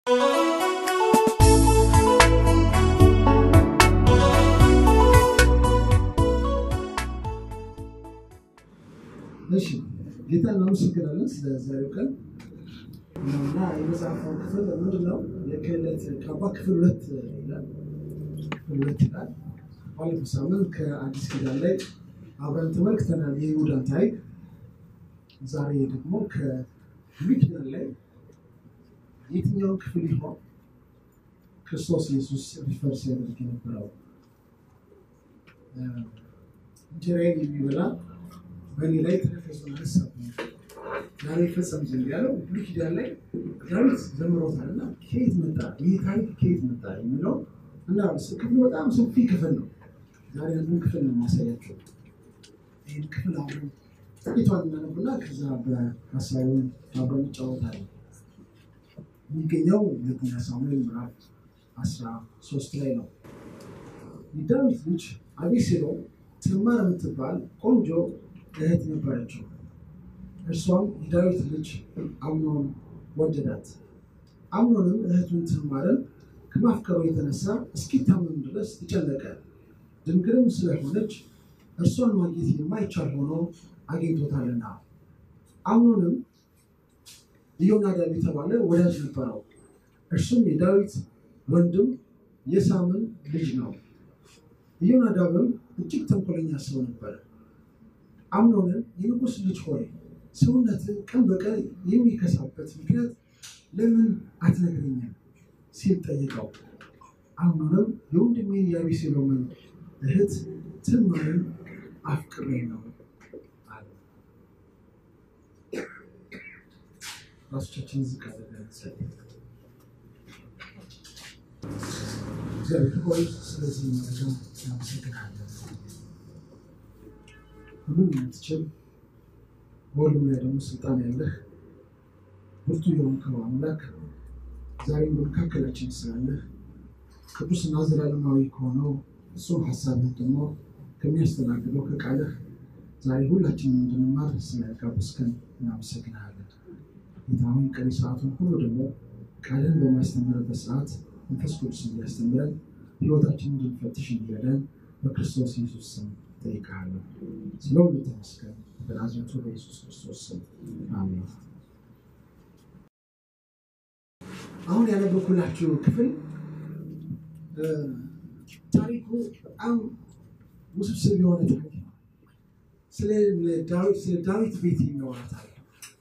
ماشي جيت انا مسكر الناس زي كان እና የመጽሐፉን ክፍል ምንድነው የክህነት ካባ ክፍል 2 ይላል ይላል ባለፈው ሳምንት ከአዲስ ኪዳን ላይ አብረን ተመልክተናል የይሁዳን ታሪክ ዛሬ ደግሞ ከብሉይ ኪዳን ላይ የትኛው ክፍል ይሆን ክርስቶስ ኢየሱስ ሪፈርስ ያደርግ የነበረው እንጀራዬን የሚበላ በእኔ ላይ ተነፈሱን አነሳብኝ ዛሬ ፈጸም ዘንድ ያለው ብሉይ ኪዳን ላይ ዳዊት ዘምሮታልና ከየት መጣ ይህ ታሪክ ከየት መጣ የሚለው እና ክፍሉ በጣም ሰፊ ክፍል ነው ዛሬ አንዱን ክፍል ነው ማሳያችሁ ይህን ክፍል አብረን ጥቂቷን እናነብና ከዛ በሀሳቡን አብረን እንጫወታለን የሚገኘው ሁለተኛ ሳሙኤል ምዕራፍ 13 ላይ ነው የዳዊት ልጅ አቤሴሎም ትዕማር የምትባል ቆንጆ እህት ነበረችው እርሷም የዳዊት ልጅ አምኖን ወደዳት አምኖንም እህቱን ትዕማርን ከማፍቀሩ የተነሳ እስኪታመም ድረስ ተጨነቀ ድንግልም ስለሆነች እርሷን ማግኘት የማይቻል ሆኖ አግኝቶታልና አምኖንም ኢዮናዳብ የተባለ ወዳጅ ነበረው እርሱም የዳዊት ወንድም የሳምን ልጅ ነው ኢዮናዳብም እጅግ ተንኮለኛ ሰው ነበር አምኖንም የንጉሥ ልጅ ሆይ ሰውነት ቀን በቀን የሚከሳበት ምክንያት ለምን አትነግረኝም ሲል ጠየቀው አምኖንም የወንድሜን የአቤሴሎምን እህት ትዕማርን አፍቅሬ ነው አለ ራሳችን ዝቅ አድርገን እግዚአብሔር ሆይ ስለዚህ መረጃ እናመሰግናለን ሁሉን የምትችል በሁሉም ላይ ደግሞ ስልጣን ያለህ ብርቱ የሆንከው አምላክ ዛሬም በመካከላችን ስላለህ ቅዱስና ዘላለማዊ ከሆነው እሱም ሀሳብህ ደግሞ ከሚያስተናግደው ከቃልህ ዛሬ ሁላችንም እንድንማር ስለጋበዝከን እናመሰግናለን ጌታዬ ቀሪ ሰዓቱን ሁሉ ደግሞ ቃልን በማስተማርበት ሰዓት መንፈስ ቅዱስ እንዲያስተምረን ሕይወታችንን እንድንፈትሽ እንዲረዳን በክርስቶስ ኢየሱስ ስም ጠይቃለሁ ስለሁሉ ተመስገን በናዝሬቱ በኢየሱስ ክርስቶስ ስም አሜን አሁን ያነበብኩላችሁ ክፍል ታሪኩ በጣም ውስብስብ የሆነ ታሪክ ነው ስለ ዳዊት ቤት የሚያወራ ታሪክ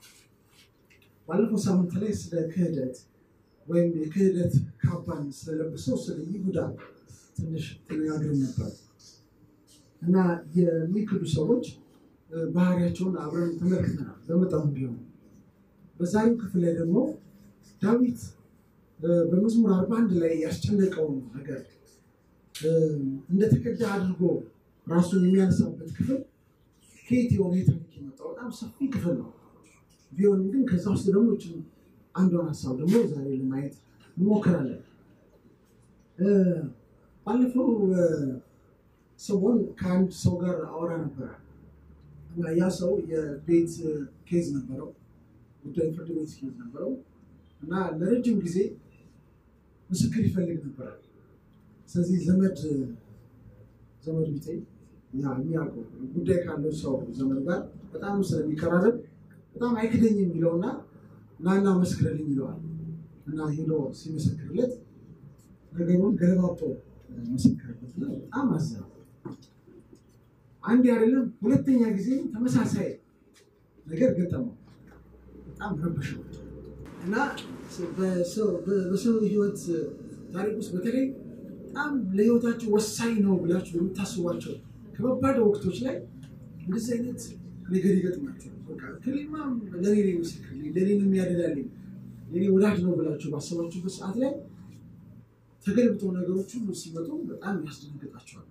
ባለፈው ሳምንት ላይ ስለ ክህደት ወይም የክህደት ካባን ስለለበሰው ስለ ይሁዳ ትንሽ ተነጋግረን ነበር እና የሚክዱ ሰዎች ባህሪያቸውን አብረን ተመልክተናል በመጠኑ ቢሆን በዛሬው ክፍል ላይ ደግሞ ዳዊት በመዝሙር 41 ላይ ያስጨነቀው ነገር እንደተከዳ አድርጎ ራሱን የሚያነሳበት ክፍል ከየት የሆነ ታሪክ የመጣው በጣም ሰፊ ክፍል ነው ቢሆንም ግን ከዛ ውስጥ ደግሞ አንዱን ሀሳብ ደግሞ ዛሬ ለማየት እንሞክራለን ባለፈው ሰሞን ከአንድ ሰው ጋር አወራ ነበር እና ያ ሰው የቤት ኬዝ ነበረው ጉዳይ ፍርድ ቤት ኬዝ ነበረው እና ለረጅም ጊዜ ምስክር ይፈልግ ነበር ስለዚህ ዘመድ ቢጤ የሚያውቀው ጉዳይ ካለው ሰው ዘመድ ጋር በጣም ስለሚቀራረብ በጣም አይክደኝም የሚለውና ናና መስክርልኝ ይለዋል እና ሄዶ ሲመሰክርለት ነገሩን ገለባብጦ መስክርለት በጣም አዘነ አንድ አይደለም ሁለተኛ ጊዜ ተመሳሳይ ነገር ገጠመው በጣም ረብሸው እና በሰው ህይወት ታሪክ ውስጥ በተለይ በጣም ለህይወታችሁ ወሳኝ ነው ብላችሁ የምታስቧቸው ከባድ ወቅቶች ላይ እንደዚህ አይነት ነገር ይገጥማችኋል በቃ ከሊማም ለኔ ነው ምስክርልኝ ለኔ ነው የሚያደላልኝ ለኔ ወዳጅ ነው ብላችሁ ባሰባችሁበት ሰዓት ላይ ተገልብጠው ነገሮች ሁሉ ሲመጡ በጣም ያስደነግጣችኋል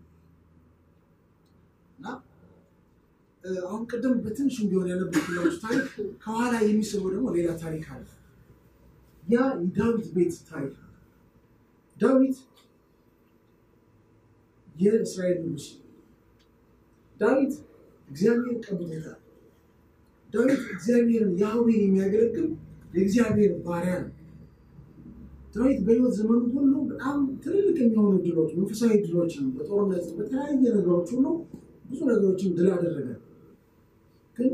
እና አሁን ቀደም በትንሹ ቢሆን ያነበብኩላችሁ ታሪክ ከኋላ የሚሰማው ደግሞ ሌላ ታሪክ አለ ያ የዳዊት ቤት ታሪክ ዳዊት የእስራኤል ንጉስ ዳዊት እግዚአብሔር ቀብቶታል ዳዊት እግዚአብሔርን ያህዌን የሚያገለግል የእግዚአብሔር ባሪያ ነው ዳዊት በሕይወት ዘመኑ ሁሉ በጣም ትልልቅ የሚሆኑ ድሎች መንፈሳዊ ድሎችን በጦርነት በተለያየ ነገሮች ሁሉ ብዙ ነገሮችን ድል አደረገ ግን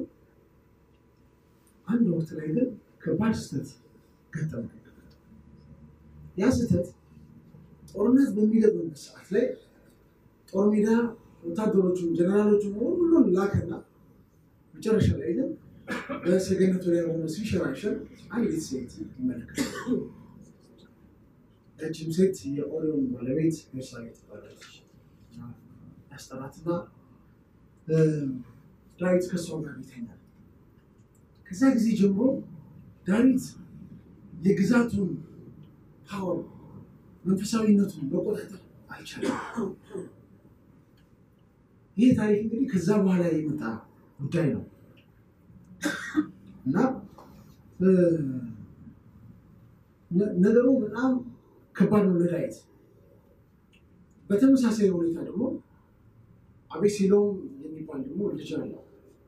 አንድ ወቅት ላይ ግን ከባድ ስህተት ገጠመው ያ ስህተት ጦርነት በሚገጥምበት ሰዓት ላይ ጦር ሜዳ ወታደሮቹን ጀነራሎቹን ሁሉን ላከና መጨረሻ ላይ ግን በሰገነቱ ላይ ሆኖ ሲሸራሸር አንዲት ሴት ይመለከታል እቺም ሴት የኦሪዮን ባለቤት ቤርሳቤ ትባላለች ያስጠራትና ዳዊት ከሷ ጋር ይተኛል ከዛ ጊዜ ጀምሮ ዳዊት የግዛቱን ፓወር መንፈሳዊነቱን በቆጣጠር አልቻለም ይህ ታሪክ እንግዲህ ከዛ በኋላ የመጣ ጉዳይ ነው እና ነገሩ በጣም ከባድ ነው ለዳዊት በተመሳሳይ ሁኔታ ደግሞ አቤሴሎም የሚባል ደግሞ ልጅ አለው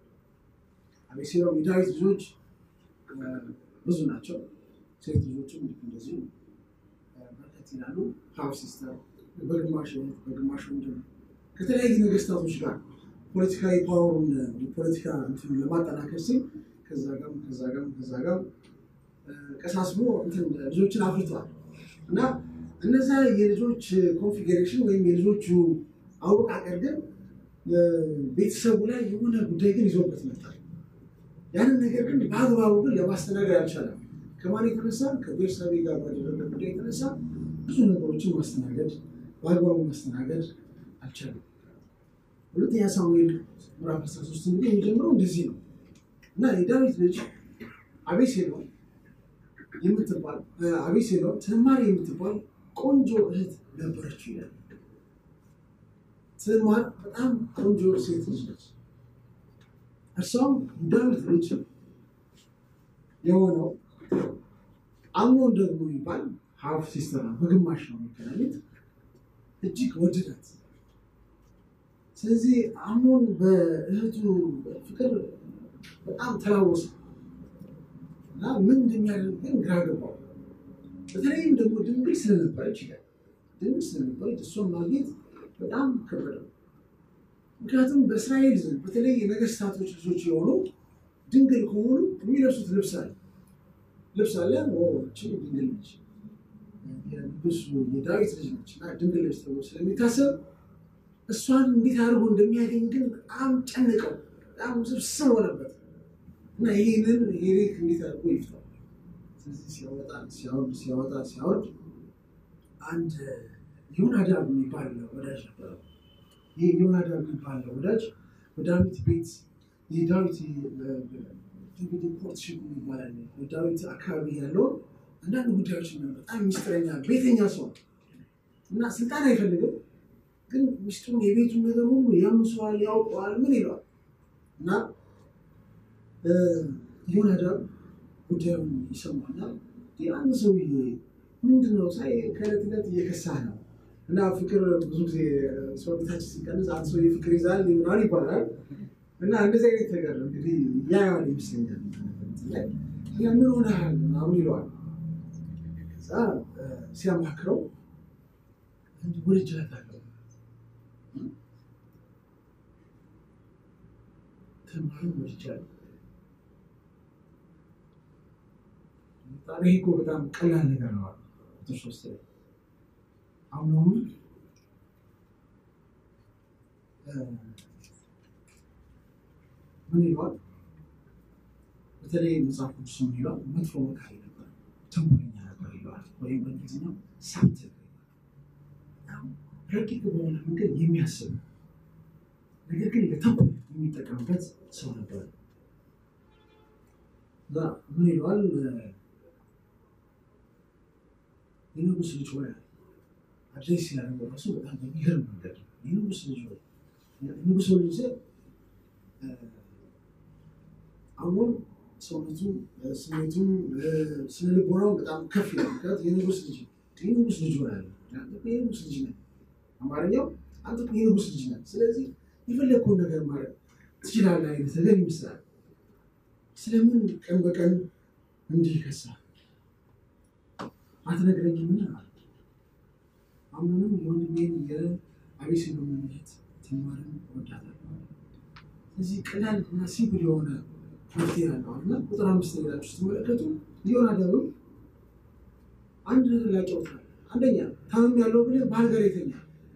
አቤሴሎም የዳዊት ልጆች ብዙ ናቸው ሴት ልጆችም እንደዚህ በርከት ይላሉ ሃፍ ሲስተር በግማሽ ወንድም ከተለያዩ ነገስታቶች ጋር ፖለቲካዊ ፓወሩን ፖለቲካ እንትን ለማጠናከር ሲል ከዛ ጋር ቀሳስሞ እንትን ልጆችን አፍርቷል እና እነዛ የልጆች ኮንፊገሬሽን ወይም የልጆቹ አወቃቀር ግን ቤተሰቡ ላይ የሆነ ጉዳይ ግን ይዞበት መጣል ያንን ነገር ግን በአግባቡ ግን ለማስተናገድ አልቻለም ከማን የተነሳ ከቤርሳቤ ጋር ባደረገ ጉዳይ የተነሳ ብዙ ነገሮችን ማስተናገድ በአግባቡ ማስተናገድ አልቻለም ሁለተኛ ሳሙኤል ምዕራፍ 13 እንግዲህ የሚጀምረው እንደዚህ ነው እና የዳዊት ልጅ አቤሴሎም የምትባል አቤሴሎም ትዕማር የምትባል ቆንጆ እህት ነበረች ይላል ትዕማር በጣም ቆንጆ ሴት ልጅ ነች እርሷም ዳዊት ልጅ የሆነው አምኖን ደግሞ ይባል ሃፍ ሲስተር በግማሽ ነው የሚገናኙት እጅግ ወደዳት ስለዚህ አምኖን በእህቱ ፍቅር በጣም ተላወሰ እና ምን እንደሚያደርግ ግራ ገባው በተለይም ደግሞ ድንግል ስለነበረች እሷን ማግኘት በጣም ከበደው ምክንያቱም በእስራኤል ዘንድ በተለይ የነገስታቶች ልጆች የሆኑ ድንግል ከሆኑ የሚለብሱት ልብስ አለ እቺ ድንግል ነች የንጉስ የዳዊት ልጅ ነች እና ድንግል ነች ተብሎ ስለሚታሰብ እሷን እንዴት አድርጎ እንደሚያገኝ ግን በጣም ጨነቀው በጣም ስብስብ ሆነበት እና ይሄንን ሄሬክ እንዴት አድርጎ ይፍታው ስለዚህ ሲያወጣ አንድ ዮናዳብ የሚባል ወዳጅ ነበር ይሄ ዮናዳብ የሚባል ወዳጅ በዳዊት ቤት የዳዊት ፖርትሺፕ ይባላል በዳዊት አካባቢ ያለው አንዳንድ ጉዳዮች ነው በጣም ሚስጥረኛ ቤተኛ ሰው እና ስልጣን አይፈልግም ግን ሚስጥሩን የቤቱን ነገር ሁሉ ያምሰዋል ያውቀዋል ምን ይለዋል እና ዮናዳብ ጉዳዩን ይሰማና ያን ሰውዬ ምንድነው ሳይ ከለትለት እየከሳህ ነው እና ፍቅር ብዙ ጊዜ ሰውነታችን ሲቀንስ አንድ ሰው የፍቅር ይዛል ይሆናል ይባላል እና እንደዚህ አይነት ነገር እንግዲህ ያያል ይመስለኛል ምን ሆነሃል ምናምን ይለዋል ከዛ ሲያማክረው ወልጃታለሁ ትዕማርን ወልጃለሁ ታሪኩ በጣም ቀላል ነገር ነው ተሾስተ አሁን ምን ይላል በተለይ መጽሐፍ ቅዱስ ይላል መጥፎ መካሪ ነበር ተንኮለኛ ነበር ይላል ወይም በእንግሊዝኛው ሳት ረቂቅ በሆነ መንገድ የሚያስብ ነገር ግን ለተንኮል የሚጠቀምበት ሰው ነበር ምን ይላል የንጉስ ልጅ ሆነ አድሬስ ያደረገው ራሱ በጣም በሚገርም መንገድ የንጉስ ልጅ ሆነ ንጉስ ልጅ አሁን ሰውነቱ ስሜቱን ስነልቦናው በጣም ከፍ ይላል የንጉስ ልጅ ሆነ የንጉስ ልጅ ነው አማርኛው አንተ የንጉስ ልጅ ነህ ስለዚህ የፈለከውን ነገር ማለት ትችላለህ አይነት ነገር ይመስላል ስለምን ቀን በቀን እንዲህ ይከሳል አትነግረኝም አለ። አሁንም የወንድሜን የአቤሴሎምን እህት ትዕማርን እወዳታለሁ። ስለዚህ ቀላል እና ሲምፕል የሆነ መፍትሄ ያለው እና ቁጥር 5 ሄዳችሁ ስትመለከቱ ኢዮናዳብም አንድ ነገር ላጫውታል። አንደኛ ታምም ያለው ብለህ በሀገር የተኛ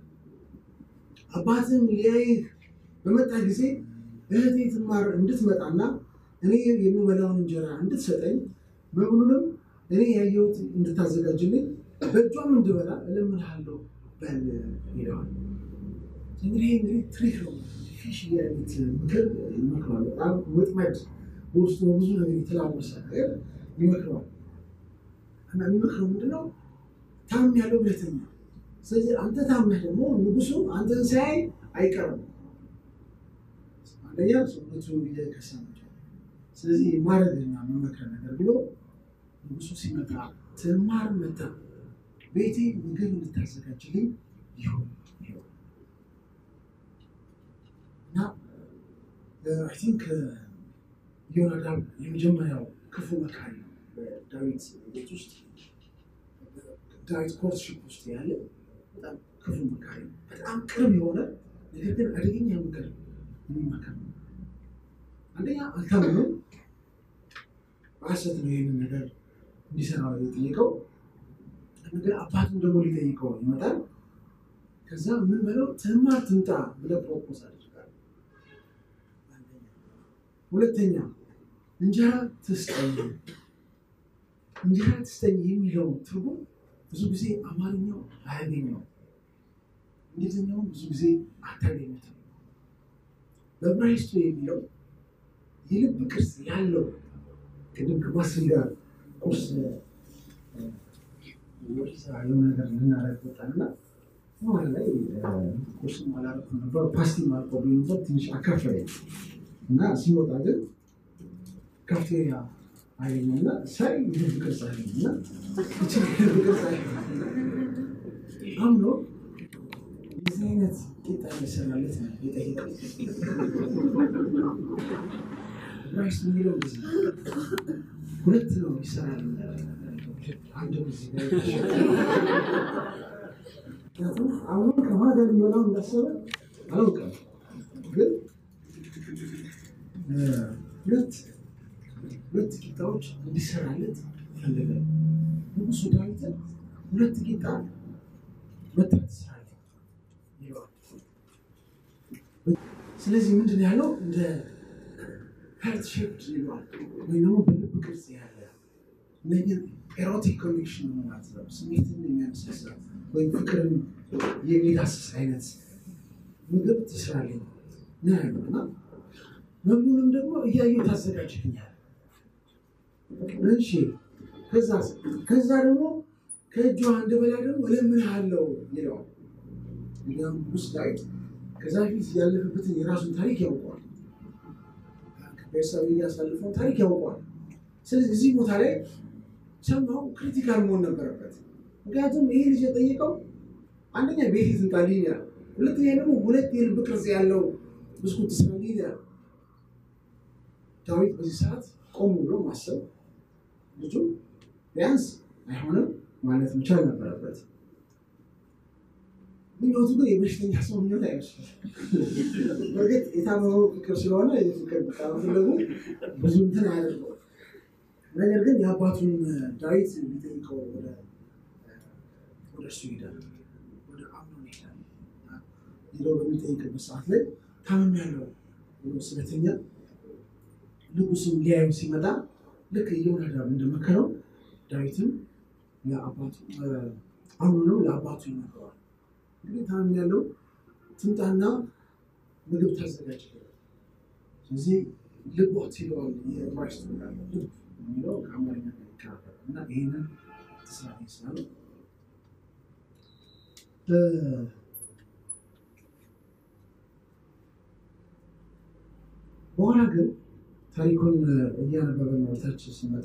አባትህን ሊያይህ በመጣ ጊዜ እህቴ ትዕማር እንድትመጣና እኔ የምበላውን እንጀራ እንድትሰጠኝ መብሉንም እኔ ያየሁት እንድታዘጋጅልኝ በእጇም እንድበላ እለምንሃለሁ በል ይለዋል። እንግዲህ ትሪክ ነው። ፊሽ ያሉት ምክር ይመክራል። በጣም ወጥመድ በውስጡ ብዙ ነገር የተላበሰ ነገር ይመክራል። እና የሚመክረው ምንድነው? ታም ያለው ብለተኛ። ስለዚህ አንተ ታምህ ደግሞ ንጉሱ አንተን ሳይ አይቀርም። አንደኛ ሰውነቱ እየከሰመ ስለዚህ ማረግና መመከር ነገር ብሎ ንጉሱ ሲመጣ ትዕማር መጣ ቤቴ ምግብ እንድታዘጋጅልኝ ይሁን እና አይ ቲንክ ኢዮናዳብ የመጀመሪያው ክፉ መካሪ ነው በዳዊት ቤት ውስጥ ዳዊት ኮርትሺፕ ውስጥ ያለ በጣም ክፉ መካሪ ነው። በጣም ቅርብ የሆነ ነገር ግን አደገኛ ምክር የሚመክር ነው። አንደኛ አልታመነም፣ በሐሰት ነው ይህንን ነገር እንዲሰራው የጠየቀው። ነገር አባቱን ደግሞ ሊጠይቀው ይመጣል። ከዛ ምን በለው ትዕማር ትምጣ ብለህ ፕሮፖዝ አድርጋል። ሁለተኛ እንጀራ ትስጠኝ። እንጀራ ትስጠኝ የሚለው ትርጉም ብዙ ጊዜ አማርኛው አያገኘውም፣ እንግሊዝኛው ብዙ ጊዜ አታገኙትም። በዕብራይስጡ የሚለው የልብ ቅርጽ ያለው ቅድም ከማስል ጋር ቁርስ የሆነ ነገር ልናረግ ወጣንና በኋላ ላይ ቁርስም አላረኩም ነበር፣ ፓስቲም አልቆብኝ ነበር። ትንሽ አካፈለኝ እና ሲወጣ ግን ካፍቴሪያ አገኘና ሳይ ልብ ቅርጽ አገኘና ልብ ቅርጽ አገኘና አምኖ የዚህ አይነት ቂጣ የሰራለት ነው የጠየቀው። ራይስ የሚለው ሁለት ነው ይሰራል። አንድ ጊዜ አሁን ከማን ጋር ሊሆነው እንዳሰበ አላውቅም፣ ግን ሁለት ቂጣዎች እንዲሰራለት ፈለገ። ንጉሱ ዳዊት ሁለት ቂጣ መታት ሰራለት ይለዋል። ስለዚህ ምንድን ያለው እንደ heart shaped ይለዋል ወይም ደግሞ በልብ ቅርጽ ያለ ነገር ኤሮቲክ ኮኔክሽን ማለት ነው። ስሜትን የሚያነሳሳ ወይም ፍቅርን የሚዳስስ አይነት ምግብ ትስራልኝ ነው ያለውና መብሉንም ደግሞ እያየሁ ታዘጋጅልኛል። እሺ ከዛ ደግሞ ከእጇ እንድበላ ደግሞ እለምንሃለሁ ይለዋል። እንዲያውም ንጉሥ ዳዊት ከዛ ፊት ያለፈበትን የራሱን ታሪክ ያውቀዋል። ቤርሳቤ ያሳለፈውን ታሪክ ያውቀዋል። ስለዚህ እዚህ ቦታ ላይ ሰማው ክሪቲካል መሆን ነበረበት። ምክንያቱም ይሄ ልጅ የጠየቀው አንደኛ ቤት ትምጣልኝ ይላል፣ ሁለተኛ ደግሞ ሁለት የልብ ቅርጽ ያለው ብስኩት ትስራልኝ ይላል። ዳዊት በዚህ ሰዓት ቆም ብሎ ማሰብ ልጁ ቢያንስ አይሆንም ማለት መቻል ነበረበት። ምኞቱ ግን የበሽተኛ ሰው ምኞት አይመስልም። በእርግጥ የታመመው ፍቅር ስለሆነ የፍቅር በጣም ፍለጉ ብዙ እንትን አያደርገው። ነገር ግን የአባቱን ዳዊት የሚጠይቀው ወደ እሱ ይሄዳል፣ ወደ አምኖን ይሄዳል። ሄደው በሚጠይቅበት ሰዓት ላይ ታምም ያለው ስለተኛ ንጉሱም ሊያዩ ሲመጣ ልክ ኢዮናዳብ እንደመከረው ዳዊትም ለአባቱ አምኖንም ለአባቱ ይነግረዋል። እንግዲህ ታምም ያለው ትምጣና ምግብ ታዘጋጅ። ስለዚህ ልቦት ይለዋል የዕብራይስጥ ቃል ልብ የሚለው ከአማርኛ ጋር ይቀራረባል እና ይሄንን ተስፋ ይስላል። በኋላ ግን ታሪኩን እያነበበን ወደታች ሲመጣ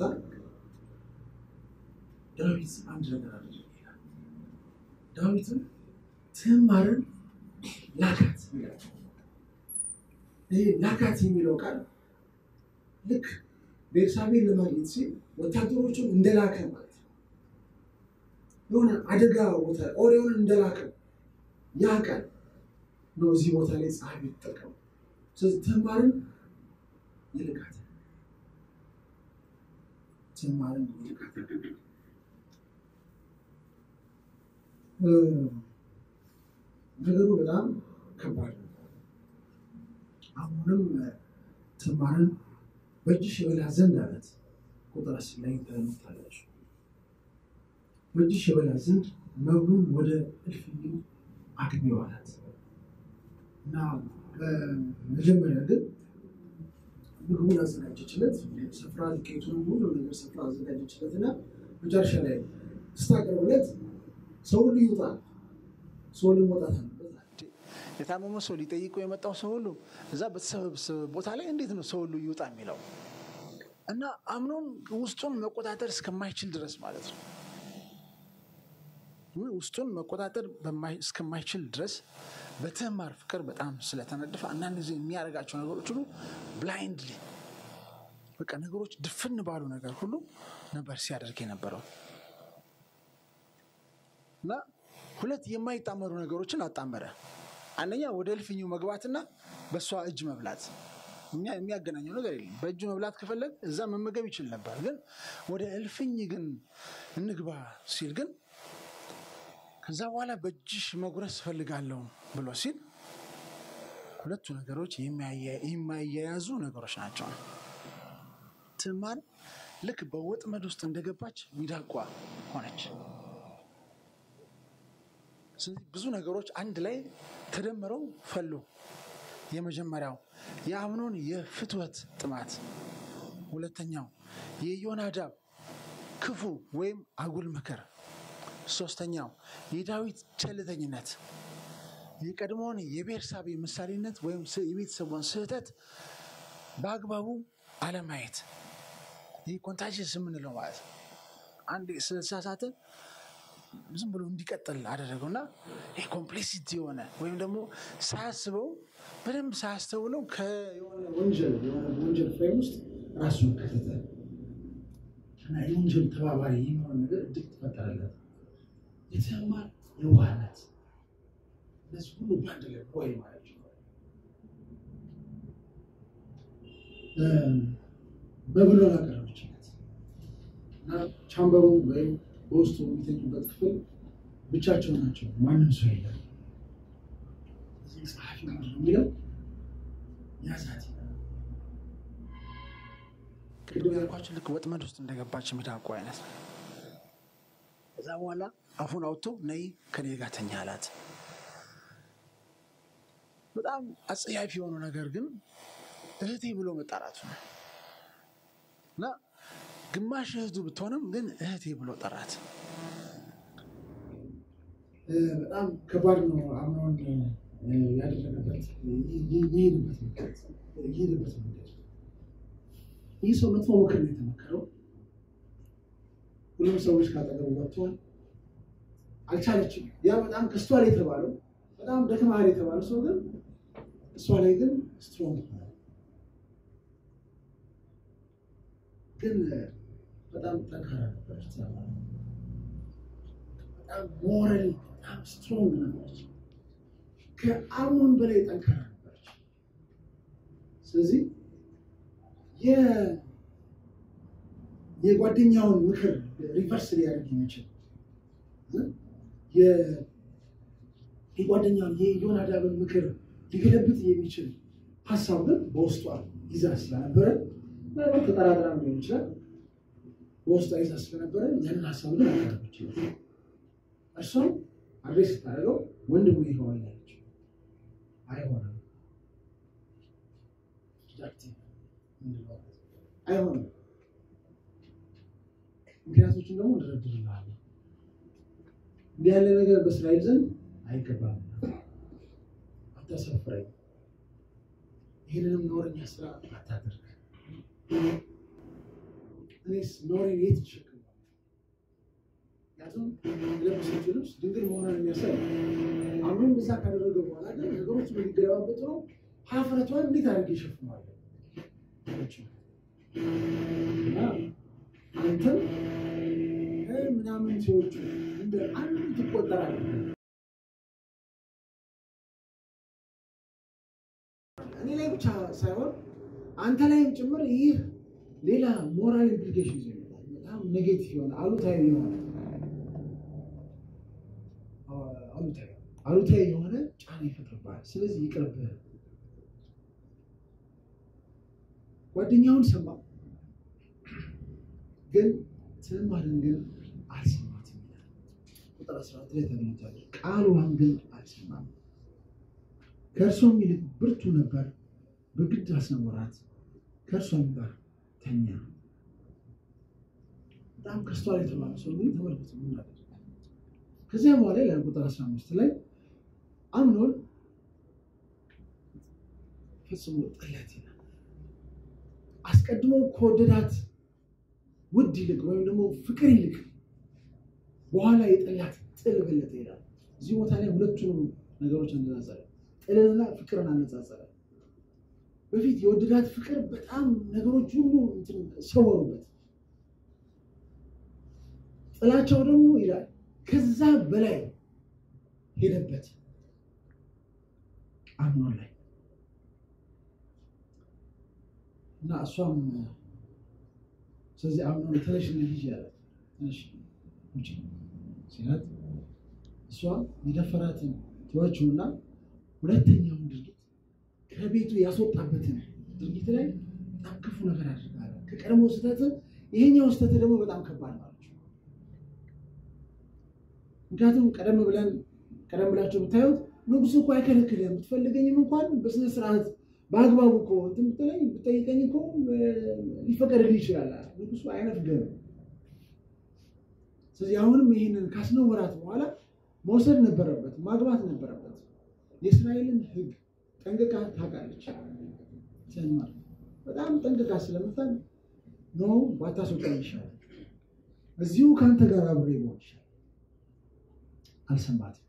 ዳዊት አንድ ነገር አደረገ ይላል። ዳዊትም ትዕማርን ላካት ይላል። ይሄ ላካት የሚለው ቃል ልክ ቤርሳቤን ለማግኘት ሲል ወታደሮቹን እንደላከ ማለት ነው። የሆነ አደጋ ቦታ ኦሪዮን እንደላከ ያውቃል ነው እዚህ ቦታ ላይ ፀሐይ ይተጠቀም ስለዚህ ተማርን ይልካታል ነገሩ በጣም ከባድ ነው አሁንም ተማርን በእጅሽ የበላ ዘንድ አለት ቁጥር 10 ላይ ተመጣጣለች በእጅሽ የበላ ዘንድ መብሉን ወደ እልፍኝ አግቢው አላት እና መጀመሪያ ግን ምግቡን አዘጋጀችለት ስፍራ ልኬቱን ሁሉ ነገር ስፍራ አዘጋጀችለትና መጨረሻ ላይ ስታቀርብለት ሰው ሁሉ ይወጣል ሰው ሁሉ መውጣት አለበት የታመመ ሰው ሊጠይቀው የመጣው ሰው ሁሉ እዛ በተሰበሰበ ቦታ ላይ እንዴት ነው ሰው ሁሉ ይወጣ የሚለው እና አምኖን ውስጡን መቆጣጠር እስከማይችል ድረስ ማለት ነው ውስጡን መቆጣጠር እስከማይችል ድረስ በተማር ፍቅር በጣም ስለተነደፈ አንዳንድ ጊዜ የሚያረጋቸው ነገሮች ሁሉ ብላይንድሊ በቃ ነገሮች ድፍን ባሉ ነገር ሁሉ ነበር ሲያደርግ የነበረው እና ሁለት የማይጣመሩ ነገሮችን አጣመረ አንደኛ ወደ እልፍኙ መግባትና በሷ እጅ መብላት የሚያገናኘው ነገር የለም በእጁ መብላት ከፈለግ እዛ መመገብ ይችል ነበር ግን ወደ እልፍኝ ግን እንግባ ሲል ግን ከዛ በኋላ በእጅሽ መጉረስ ፈልጋለሁ ብሎ ሲል ሁለቱ ነገሮች የማያያዙ ነገሮች ናቸው ትማር ልክ በወጥመድ ውስጥ እንደገባች ሚዳቋ ሆነች ስለዚህ ብዙ ነገሮች አንድ ላይ ተደምረው ፈሉ የመጀመሪያው የአምኖን የፍትወት ጥማት ሁለተኛው የዮናዳብ ክፉ ወይም አጉል ምክር ሶስተኛው የዳዊት ቸልተኝነት የቀድሞውን የቤርሳቤ ምሳሌነት ወይም የቤተሰቡን ስህተት በአግባቡ አለማየት ይህ ኮንታጂየስ የምንለው ማለት አንድ ስለተሳሳተ ዝም ብሎ እንዲቀጥል አደረገውና ይሄ ኮምፕሊሲቲ ሆነ ወይም ደግሞ ሳያስበው በደንብ ሳያስተውለው ከየሆነ ወንጀል ፍሬም ውስጥ ራሱን ከተተ እና የወንጀል ተባባሪ የሚሆን ነገር እድል ተፈጠረለት የተማር የዋህነት ለዚህ ሁሉ ባንድ ላይ ቆይ ማለት ነው በብሎ አቀረበችለት እና ቻምበሩ ወይም በውስጡ የሚተኙበት ክፍል ብቻቸው ናቸው ማንም ሰው የለም እዚህ ጸሐፊ ነው የሚለው ያዛት ቅድም ያልኳችሁ ልክ ወጥመድ ውስጥ እንደገባች ሚዳቋ አይነት ከዛ በኋላ አፉን አውጥቶ ነይ ከኔ ጋር ተኛ አላት በጣም አጸያፊ የሆነ ነገር ግን እህቴ ብሎ መጣራቱ እና ግማሽ እህቱ ብትሆንም ግን እህቴ ብሎ ጠራት በጣም ከባድ ነው አምኖን ያደረገበት ይሄድበት ይህ ሰው መጥፎ ምክር ነው የተመከረው ሁሉም ሰዎች ካጠገቡ ወጥተዋል አልቻለችም ያ በጣም ከስቷል የተባለው በጣም ደክማል የተባለው ሰው ግን እሷ ላይ ግን ስትሮንግ ነው ግን በጣም ጠንካራ ነበረች በጣም ሞራሊ በጣም ስትሮንግ ነበረች ከአምኖን በላይ ጠንካራ ነበረች ስለዚህ የጓደኛውን ምክር ሪቨርስ ሊያደርግ የሚችል የጓደኛውን የዮናዳብን ምክር ሊገለብጥ የሚችል ሀሳብ ግን በውስጧ ይዛ ስለነበረ ምናልባት ተጠራጥራ ሊሆን ይችላል በውስጧ ይዛ ስለነበረ ያንን ሀሳብ ግን አቀረበች እርሷም አድሬስ ስታደርገው ወንድሙ ይሆናል ያለች አይሆንም አይሆንም ምክንያቶችን ደግሞ እንደረድርልሃለሁ እንዲህ ያለ ነገር በእስራኤል ዘንድ አይገባም አታሰፍረኝ ይህንንም ኖረኛ ስራ አታደርግ እኔስ ኖሬን የት ይሸክማል ያቱም ለብሰችው ልብስ ድንግል መሆኗን የሚያሳይ አሁንም በዛ ካደረገ በኋላ ግን ነገሮች ሊገለባበጡ ነው ሀፍረቷን እንዴት አድርጌ ይሸፍነዋል አንተም ምናምን ሲወጡ እንደ አንዱ ትቆጠራለህ። እኔ ላይ ብቻ ሳይሆን አንተ ላይም ጭምር ይህ ሌላ ሞራል ኢምፕሊኬሽንስ ይኖራል። በጣም ኔጌቲቭ የሆነ አሉታዊ የሆነ ጫና ይፈጥርብሃል። ስለዚህ ይቅርብህ። ጓደኛውን ሰማ፣ ግን ትዕማርን ግን አልሰማትም። ቁጥር 14 ላይ ተገኝቷል። ቃሏን ግን አልሰማም። ከእርሷም ይልቅ ብርቱ ነበር፣ በግድ አስነወራት፣ ከእርሷም ጋር ተኛ። በጣም ከስተዋል የተባለ ሰው ግን ተመልከቱ ምን አለ። ከዚያ በኋላ ላይ ቁጥር 15 ላይ አምኖን ፈጽሞ ጠላት ይላል። አስቀድሞ ከወደዳት ውድ ይልቅ ወይም ደግሞ ፍቅር ይልቅ በኋላ የጠላት ጥል በለጠ ይላል። እዚህ ቦታ ላይ ሁለቱንም ነገሮች አነጻጸረ፣ ጥልንና ፍቅርን አነጻጸረ። በፊት የወደዳት ፍቅር በጣም ነገሮች ሁሉ ሰወሩበት። ጥላቸው ደግሞ ይላል ከዛ በላይ ሄደበት አምኖን ላይ እና እሷም ስለዚህ አምኖን ተለሽነ ልጅ ያለ እሺ ውጪ ሲላት እሷ የደፈራትን ተወችውና ሁለተኛውን ድርጊት ከቤቱ ያስወጣበትን ድርጊት ላይ በጣም ክፉ ነገር አድርጋለ። ከቀድሞ ስህተት ይሄኛው ስህተት ደግሞ በጣም ከባድ ነው። ምክንያቱም ቀደም ብላችሁ ብታዩት ንጉሱ እኮ አይከለክልህም፣ ብትፈልገኝም እንኳን በስነ ስርዓት በአግባቡ እኮ ብትጠይቀኝ እኮ ሊፈቀድልህ ይችላል። ንጉሱ አይነፍግህም። ስለዚህ አሁንም ይህንን ካስነወራት በኋላ መውሰድ ነበረበት፣ ማግባት ነበረበት። የእስራኤልን ሕግ ጠንቅቃ ታውቃለች። ትዕማር በጣም ጠንቅቃ ስለምታውቅ ነው ባታስወጣኝ ይሻላል፣ እዚሁ ከአንተ ጋር አብሬ ብሆን ይሻላል። አልሰማትም።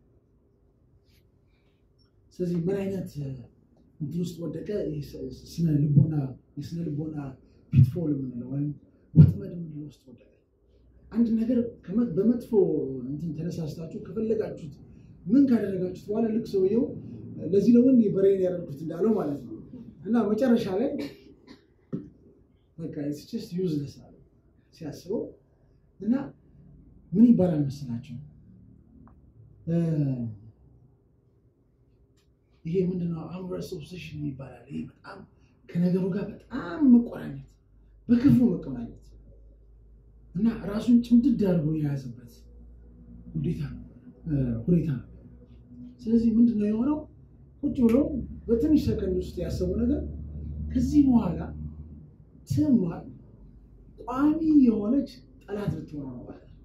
ስለዚህ ምን አይነት እንትን ውስጥ ወደቀ? የስነ ልቦና ፒትፎል የምንለው ወይም ወጥመድ የምንለው ውስጥ ወደቀ። አንድ ነገር በመጥፎ እንትን ተነሳስታችሁ ከፈለጋችሁት ምን ካደረጋችሁት በኋላ ልክ ሰውየው ለዚህ ነው እንዴ በሬን ያደረኩት እንዳለው ማለት ነው። እና መጨረሻ ላይ በቃ it's just useless አለ ሲያስበው። እና ምን ይባላል መሰላችሁ? ይሄ ምንድነው? አምረስ ኦብሴሽን ይባላል። ይሄ በጣም ከነገሩ ጋር በጣም መቆራኘት፣ በክፉ መቆራኘት እና ራሱን ጭምድድ አድርጎ የያዘበት ሁኔታ ነው። ስለዚህ ምንድነው የሆነው? ቁጭ ብሎ በትንሽ ሰከንድ ውስጥ ያሰበው ነገር ከዚህ በኋላ ትዕማር ቋሚ የሆነች ጠላት ልትሆን ነው ማለት ነው።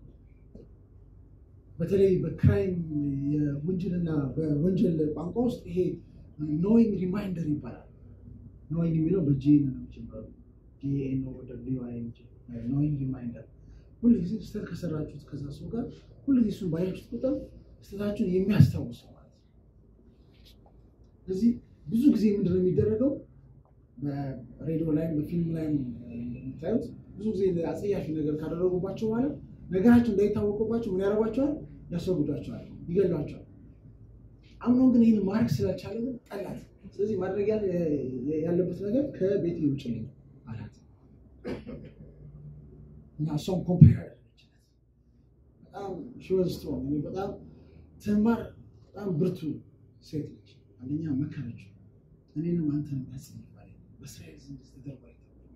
በተለይ በክራይም የወንጀልና በወንጀል ቋንቋ ውስጥ ይሄ ኖዊንግ ሪማይንደር ይባላል። ኖዊንግ የሚለው በጂ ነው የሚጀምረው። ጂኤን ነው ደብሊውአይኤንጂ ኖዊንግ ሪማይንደር። ሁልጊዜ ስህተት ከሰራችሁት ከዛ ሰው ጋር ሁልጊዜ እሱን ባያችሁት ቁጥር ስህተታችሁን የሚያስታውሰው ማለት ነው። ስለዚህ ብዙ ጊዜ ምንድነው የሚደረገው? በሬዲዮ ላይ በፊልም ላይ የምታዩት ብዙ ጊዜ አጸያፊ ነገር ካደረጉባቸው በኋላ ነገራቸው እንዳይታወቁባቸው ምን ያደርጓቸዋል? ያስወግዷቸዋል፣ ይገሏቸዋል። አሁን ግን ይህን ማድረግ ስላልቻለ ግን ጠላት። ስለዚህ ማድረግ ያለበት ነገር ከቤት ይውጭልኝ አላት እና እሷም ኮምፔር አደረገች። በጣም ሽወዝቶ በጣም ትዕማር በጣም ብርቱ ሴት ነች። አንደኛ መከረችው። እኔንም አንተንም ያስፈልጋል በእስራኤል ዘንድ ተደርጓል።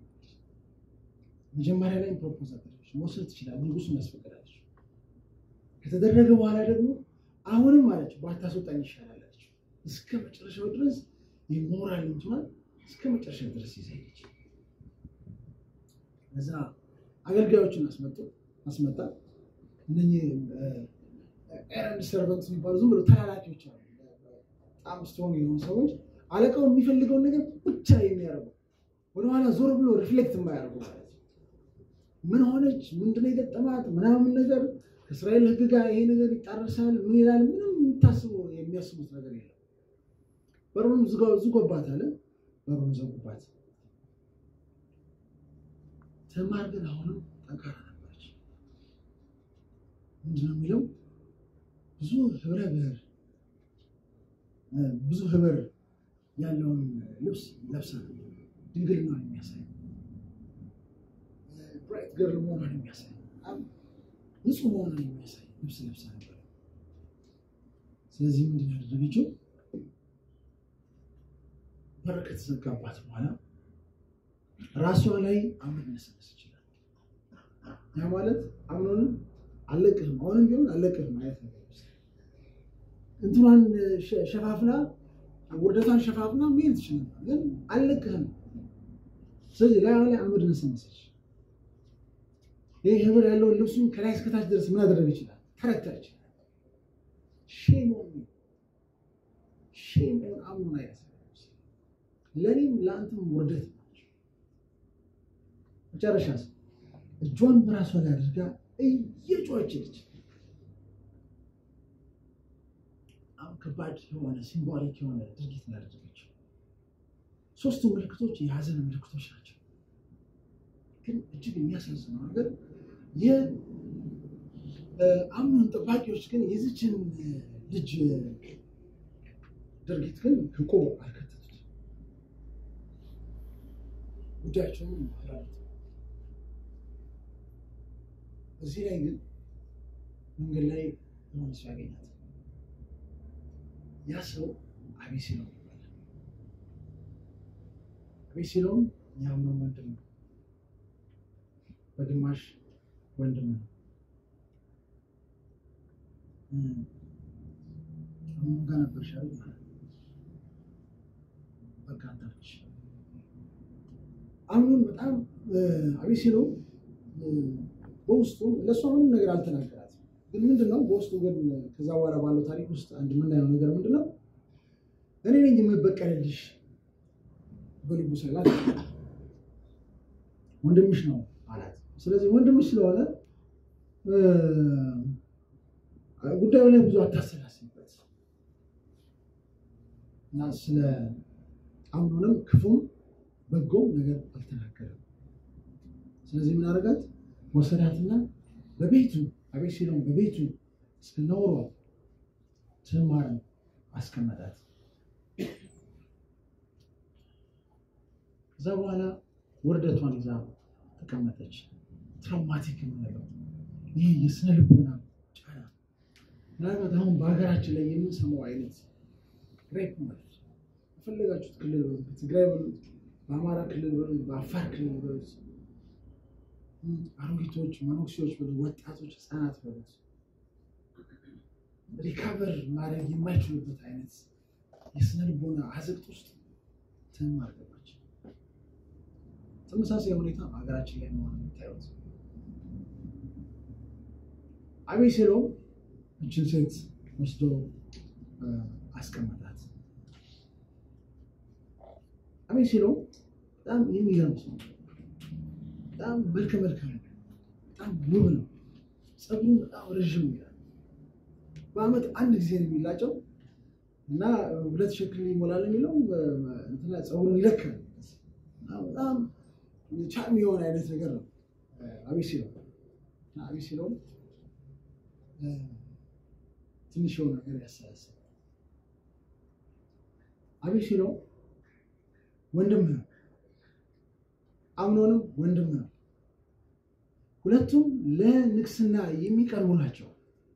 መጀመሪያ ላይ ፕሮፖዝ አደረገች። መውሰድ ትችላለች፣ ንጉሱን ያስፈቅዳለች። ከተደረገ በኋላ ደግሞ አሁንም አለች ባታስወጣኝ ይሻላል አለች። እስከ መጨረሻው ድረስ የሞራል እንትኗን እስከ መጨረሻ ድረስ ይዘች እዛ አገልጋዮችን አስመጣ። እነኚህ ኤረንድ ሰርቨንት የሚባሉ ዝም ብሎ ተላላኪዎች አሉ። በጣም ስትሮንግ የሆኑ ሰዎች አለቃው የሚፈልገውን ነገር ብቻ የሚያደርጉ ወደኋላ ዞር ብሎ ሪፍሌክት የማያደርጉ ማለት ነው። ምን ሆነች፣ ምንድነው የገጠማት ምናምን ነገር ከእስራኤል ሕግ ጋር ይሄ ነገር ይጣረሳል ምን ይላል ምንም የሚያስቡት ነገር የለም። በሩን ዝጎባት አለ። በሩን ዘጉባት። ትዕማር ግን አሁንም ጠንካራ ነበረች። ምንድነው የሚለው? ብዙ ህብረ ብሔር ብዙ ህብር ያለውን ልብስ ለብሳ ድንግልናን የሚያሳይ ብራይት ገርል መሆኗን የሚያሳይ ንጹህ መሆኗን የሚያሳይ ልብስ ለብሳ ነበር። ስለዚህ ምንድን ያደረገችው በረከት ዘጋባት በኋላ ራሷ ላይ አመድ ነሰነስ ይችላል። ያ ማለት አምኖንም አለቅህም አሁንም ቢሆን አለቅህም ማለት ነው። እንትማን ሸፋፍና ወርደታን ሸፋፍና ምን ትችላል ግን አለቅህም። ስለዚህ ላይ አመድ ነሰነሰች። ይሄ ህብር ያለው ልብሱን ከላይ እስከታች ድረስ ምን አደረገ ይችላል ተረተረች። ሼም ኦን አምኖን አይደለም ለኔም ለአንተም ውርደት ነው። መጨረሻስ እጇን በራሷ ላይ አድርጋ እየጮኸች ከባድ የሆነ ሲምቦሊክ የሆነ ድርጊት ያደረገች። ሶስቱ ምልክቶች የሐዘን ምልክቶች ናቸው። ግን እጅግ የሚያሳዝነው ነገር የአምኖን ጠባቂዎች ግን የዚችን ልጅ ድርጊት ግን ከቆብ አልከተቱት። ጉዳያቸውን አላሉት። እዚህ ላይ ግን መንገድ ላይ ሆነ ሲያገኛት ያ ሰው አቤሴሎም ይባላል። አቤሴሎም የአምኖን ወንድም ነው፣ በግማሽ ወንድም ነው። አምኖን ጋር ነበር ሻል በቃ ታች አምኖን በጣም አቤሴሎም በውስጡ ለሷ ምንም ነገር አልተናገራትም። ግን ምንድነው በውስጡ ግን ከዛ በኋላ ባለው ታሪክ ውስጥ አንድ የምናየው ነገር ምንድነው እኔ ነኝ የምበቀልልሽ በልቡ ሰላት ወንድምሽ ነው አላት። ስለዚህ ወንድምሽ ስለሆነ ጉዳዩ ላይ ብዙ አታሰላስይበት እና ስለ አምኖንም ክፉም በጎም ነገር አልተናገረም። ስለዚህ ምን አደረጋት? ወሰዳትና በቤቱ አቤሴሎም በቤቱ እስከ ኖሯ ትማር አስቀመጣት። ከዛ በኋላ ውርደቷን ይዛ ተቀመጠች። ትራውማቲክ ነው ይህ የስነ ልቦና ጫና። ምናልባት አሁን በሀገራችን ላይ የምንሰማው አይነት ሬፕ ማለት የፈለጋችሁት ክልል በሉት፣ በትግራይ በሉት፣ በአማራ ክልል በሉት፣ በአፋር ክልል በሉት፣ አሮጊቶች፣ መነኩሴዎች በሉት፣ ወጣቶች፣ ህፃናት በሉት ሪካቨር ማድረግ የማይችሉበት አይነት የስነ ልቦና አዘቅት ውስጥ ተማርገባች። ተመሳሳይ ሁኔታ ሀገራችን ላይ ነው የምታዩት። አቤሴሎም እችን ሴት ወስዶ አስቀመጣት። አቤሴሎም በጣም የሚገርም ሰው፣ በጣም መልከ መልካም፣ በጣም ውብ ነው። ጸጉሩ በጣም ረዥም ይላል። በአመት አንድ ጊዜ ነው የሚላጨው እና 2 ሸክል ይሞላል የሚለው እንትና ጸጉሩን ይለካል። በጣም ቻርም የሆነ አይነት ነገር ነው አቤሴሎም ትንሽ የሆነ ነገር ያሳያል። አቤሴሎም ወንድም ነው፣ አምኖንም ወንድም ነው። ሁለቱም ለንግስና የሚቀርቡ ናቸው።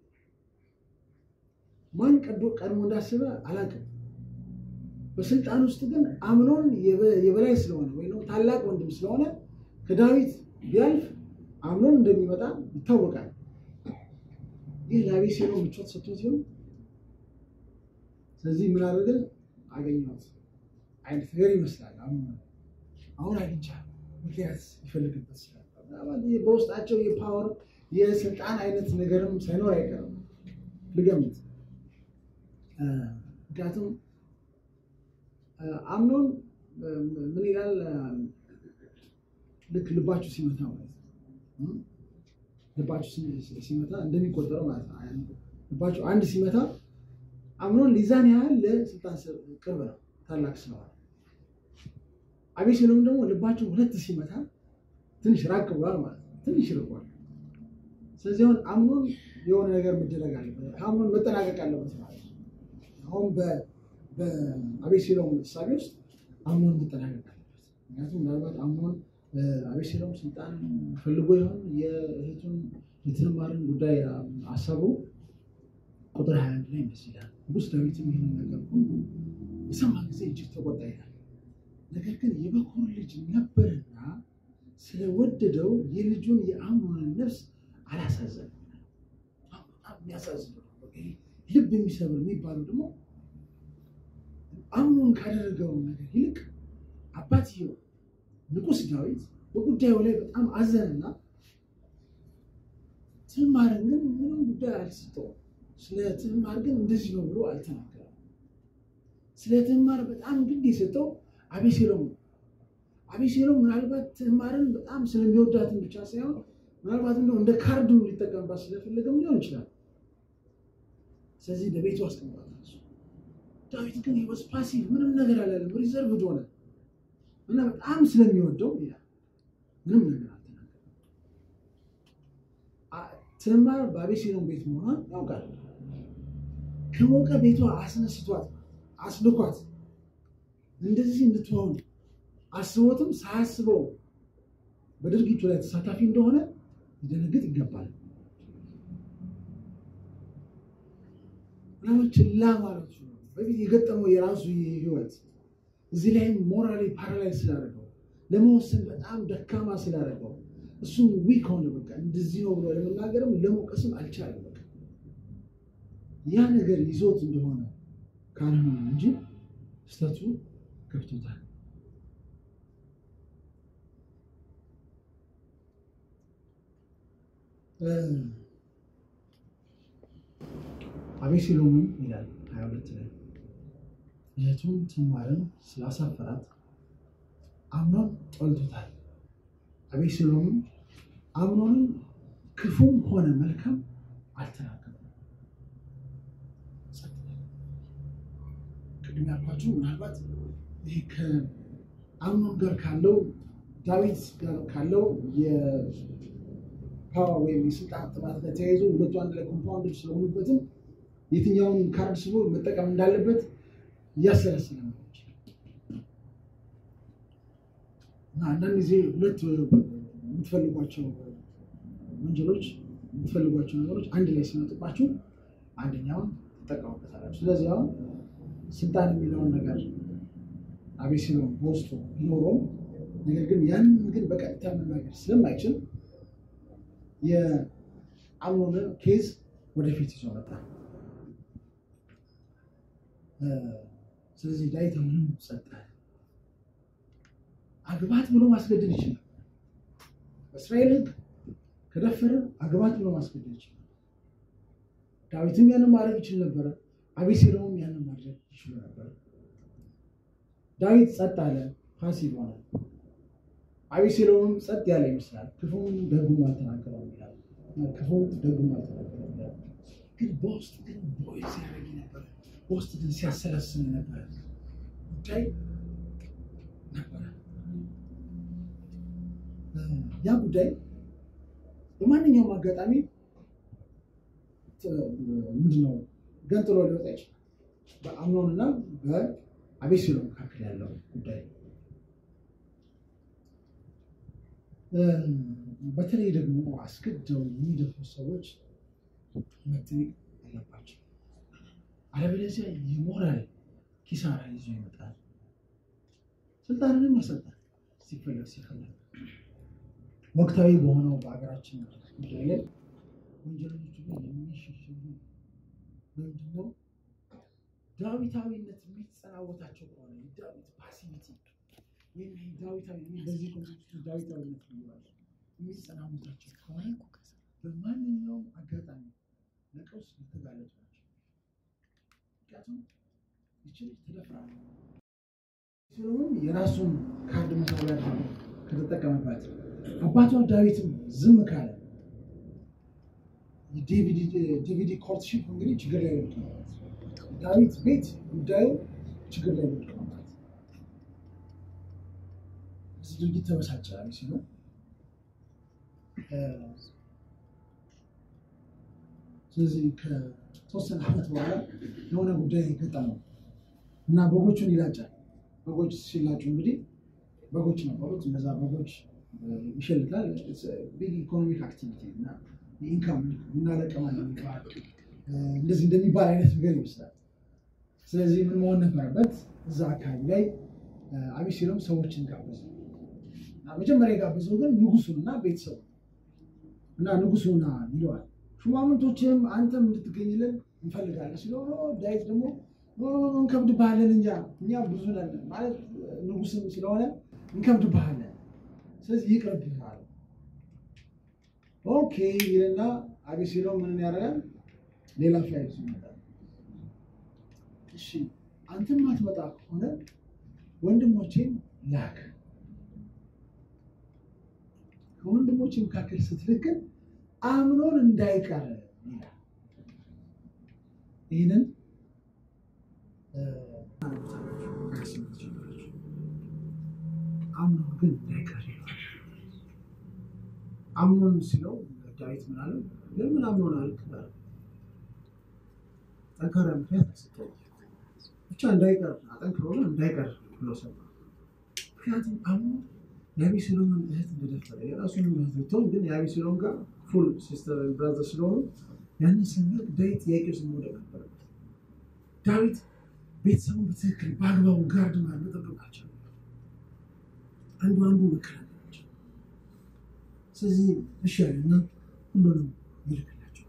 ማን ቀድሞ እንዳሰበ አላውቅም። በስልጣን ውስጥ ግን አምኖን የበላይ ስለሆነ ወይ ነው ታላቅ ወንድም ስለሆነ ከዳዊት ቢያልፍ አምኖን እንደሚመጣ ይታወቃል። ይህ ለአቤሴሎም ምቾት ሰጥቶት ይሁን። ስለዚህ ምን አደረገ? አገኘሁት አይነት ነገር ይመስላል። አሁን አግኝቻለሁ ምክንያት ይፈልግበት ይችላል። በውስጣቸው የፓወር የስልጣን አይነት ነገርም ሳይኖር አይቀርም ልገምት። ምክንያቱም አምኖን ምን ይላል? ልክ ልባችሁ ሲመታ ማለት ነው። ልባችሁ ሲመታ እንደሚቆጠረው ማለት ነው። ልባችሁ አንድ ሲመታ አምኖን ሊዛን ያህል ለስልጣን ቅርብ ነው፣ ታላቅ ስለሆነ። አቤሴሎም ደግሞ ልባችሁ 2 ሲመታ ትንሽ ራቅ ብሏል ማለት ነው፣ ትንሽ ርቋል። ስለዚህ አሁን አምኖን የሆነ ነገር መደረግ አለበት አምኖን መጠናቀቅ አለበት ማለት ነው አሁን በአቤሴሎም ምሳሌ ውስጥ አምኖን መጠናቀቅ አለበት ምክንያቱም ምናልባት አምኖን አቤሴሎም ስልጣን ፈልጎ ይሆን የእህቱን የትዕማርን ጉዳይ አሰቡ ቁጥር 21 ላይ ይመስላል ንጉሥ ዳዊትም ይህንን ነገር ሁሉ በሰማ ጊዜ እጅግ ተቆጣ ይላል ነገር ግን የበኩር ልጅ ነበርና ስለወደደው የልጁን የአምኖንን ነፍስ አላሳዘነም በጣም የሚያሳዝነው ልብ የሚሰብር የሚባለው ደግሞ አምኖን ካደረገው ነገር ይልቅ አባትየው ንጉሥ ዳዊት በጉዳዩ ላይ በጣም አዘነና ትዕማርን ግን ምንም ጉዳይ አልሰጠውም ስለ ትዕማር ግን እንደዚህ ነው ብሎ አልተናገረም ስለ ትዕማር በጣም ግድ የሰጠው አቤሴሎም ምናልባት ትዕማርን በጣም ስለሚወዳትን ብቻ ሳይሆን ምናልባት እንደ ካርድ ሊጠቀምባት ስለፈለገም ሊሆን ይችላል ስለዚህ በቤቱ አስቀምጧታል ዳዊት ግን he was passive ምንም ነገር አላለም ሪዘርቭድ ሆነ እና በጣም ስለሚወደው ይላል ምንም ነገር አልተናገረም ትዕማር በአቤሴሎም ቤት መሆኗን ያውቃል ከሞቀ ቤቷ አስነስቷት አስልኳት እንደዚህ እንድትሆን አስቦትም ሳያስበው በድርጊቱ ላይ ተሳታፊ እንደሆነ ሊደነግጥ ይገባል ነው ችላ ማለት ነው በፊት የገጠመው የራሱ ህይወት እዚህ ላይ ሞራሊ ፓራላይዝ ስላደረገው ለመወሰን በጣም ደካማ ስላደረገው እሱም ዊክ ሆነ በቃ እንደዚህ ነው ብሎ ለመናገርም ለሞቀስም አልቻለም በቃ ያ ነገር ይዞት እንደሆነ ካልሆነ እንጂ ስተቱ ገብቶታል አቤሴሎም ይላል 22 ላይ እህቱን ትዕማርን ስላሳፈራት አምኖን ጠልቶታል አቤሴሎም አምኖንን ክፉም ሆነ መልካም አልተናገረም ቅድም ያልኳችሁ ምናልባት ይሄ ከአምኖን ጋር ካለው ዳዊት ጋር ካለው የፓወር ወይም የስልጣን ጥማት ጋር ተያይዞ ሁለቱ አንድ ላይ ኮምፓውንድ ስለሆኑበትም የትኛውን ካርድ ስቦ መጠቀም እንዳለበት እያሰላሰለ ነው እና አንዳንድ ጊዜ ሁለት የምትፈልጓቸው ወንጀሎች የምትፈልጓቸው ነገሮች አንድ ላይ ሲመጡባችሁ አንደኛውን ትጠቀሙበታላችሁ ስለዚህ አሁን ስልጣን የሚለውን ነገር አቤሴሎም በውስጡ ቢኖረው ነገር ግን ያንን ግን በቀጥታ መናገር ስለማይችል የአምኖንን ኬዝ ወደፊት ይዞ መጣ ስለዚህ ዳዊት ምንም ጸጥ አግባት ብሎ ማስገደድ ይችላል በእስራኤል ሕግ ከደፈረ አግባት ብሎ ማስገደድ ይችላል ዳዊትም ያንን ማድረግ ይችል ነበር አቤሴሎም ያንን ማድረግ ይችል ነበር ዳዊት ጸጥ አለ ፓሲቭ ሆነ አቤሴሎምም ጸጥ ያለ ይመስላል ክፉም ደጉም አልተናገረም ይላል ክፉም ደጉም አልተናገረም ይላል ግን በውስጥ ግን ቦይዝ ያደርግ ነበር በውስጥ ግን ሲያሰላስል ነበር ጉዳይ ነበር ያ ጉዳይ በማንኛውም አጋጣሚ ምንድነው ገንጥሎ ሊወጣ ይችላል በአምኖንና በአቤሴሎም መካከል ያለው ጉዳይ በተለይ ደግሞ አስገድደው የሚደፍሩ ሰዎች መጠየቅ አለባቸው አለበለዚያ የሞራል ኪሳራ ይዞ ይመጣል ስልጣንንም ያሰጣል ሲፈለግ ወቅታዊ በሆነው በአገራችን ጉዳይ ላይ ወንጀለኞች ግን የሚሸሽጉ ምንድነው ዳዊታዊነት የሚጸናወታቸው ከሆነ ዳዊት ፓሲቪቲ ወይም ዳዊታዊ በዚህ ኮንቴክስት ዳዊታዊነት ይባላል የሚጸናወታቸው ከሆነ በማንኛውም አጋጣሚ ለቀውስ የተጋለጡ ናቸው ምክንያቱም ይችል ተደፍራለች ስለሆነም የራሱን ካርድ መሳሪያ ከተጠቀመባት አባቷ ዳዊትም ዝም ካለ ዲቪዲ ኮርትሺፕ እንግዲህ ችግር ላይ ወድቀው ዳዊት ቤት ጉዳዩ ችግር ላይ ወድቀው እዚህ ድርጊት ተበሳጨ አቤሴሎም ስለዚህ ከተወሰነ ዓመት በኋላ የሆነ ጉዳይ ገጠመው እና በጎቹን ይላጫል። በጎች ሲላጩ እንግዲህ በጎች ነበሩት። እነዛ በጎች ይሸልታል። ቢግ ኢኮኖሚክ አክቲቪቲ እና ኢንካም እናለቀማለን እንደዚህ እንደሚባል አይነት ነገር ይመስላል። ስለዚህ ምን መሆን ነበረበት? እዛ አካባቢ ላይ አቤሴሎም ሰዎችን ጋበዘ እና መጀመሪያ የጋበዘው ግን ንጉሱንና ቤተሰቡ እና ንጉሱና ይለዋል ሹማምንቶችም አንተም እንድትገኝልን እንፈልጋለን ሲለው ዳዊት ደግሞ እንከብድብሃለን እንጂ እኛ ብዙ ነን ማለት ንጉስም ስለሆነ እንከብድብሃለን፣ ስለዚህ ይቅርብህ አለ። ኦኬ ይልና አቤሴሎም ምን ያደርጋል? ሌላ ፋይል ይመጣል። እሺ አንተም አትመጣ ከሆነ ወንድሞቼን ላክ፣ ከወንድሞቼ መካከል ስትልክ አምኖን እንዳይቀር ይላል። ይህንን አምኖን ግን እንዳይቀር ይላል። አምኖን ሲለው ዳዊት ምን አለ? ለምን አምኖን አልክ? ጠንካራ ምክንያት ተሰጠው። ብቻ እንዳይቀር አጠንክሮ ግን እንዳይቀር ብሎ ሰማ። ምክንያቱም አምኖን የአቤሴሎምን እህት እንደደፈረ የራሱንም እህት ብትሆን ግን የአቤሴሎም ጋር ፉል ሲስተር ብራዘር ስለሆኑ ያንን ስንል ዳዊት ጥያቄ ውስጥ መውደቅ ነበረበት። ዳዊት ቤተሰቡን በትክክል በአግባቡ ጋርድ መጠበቅ አልቻለም። አንዱ መከላከል አልቻለም። ስለዚህ እሺ ያለና ሁሉንም ይልክላቸው።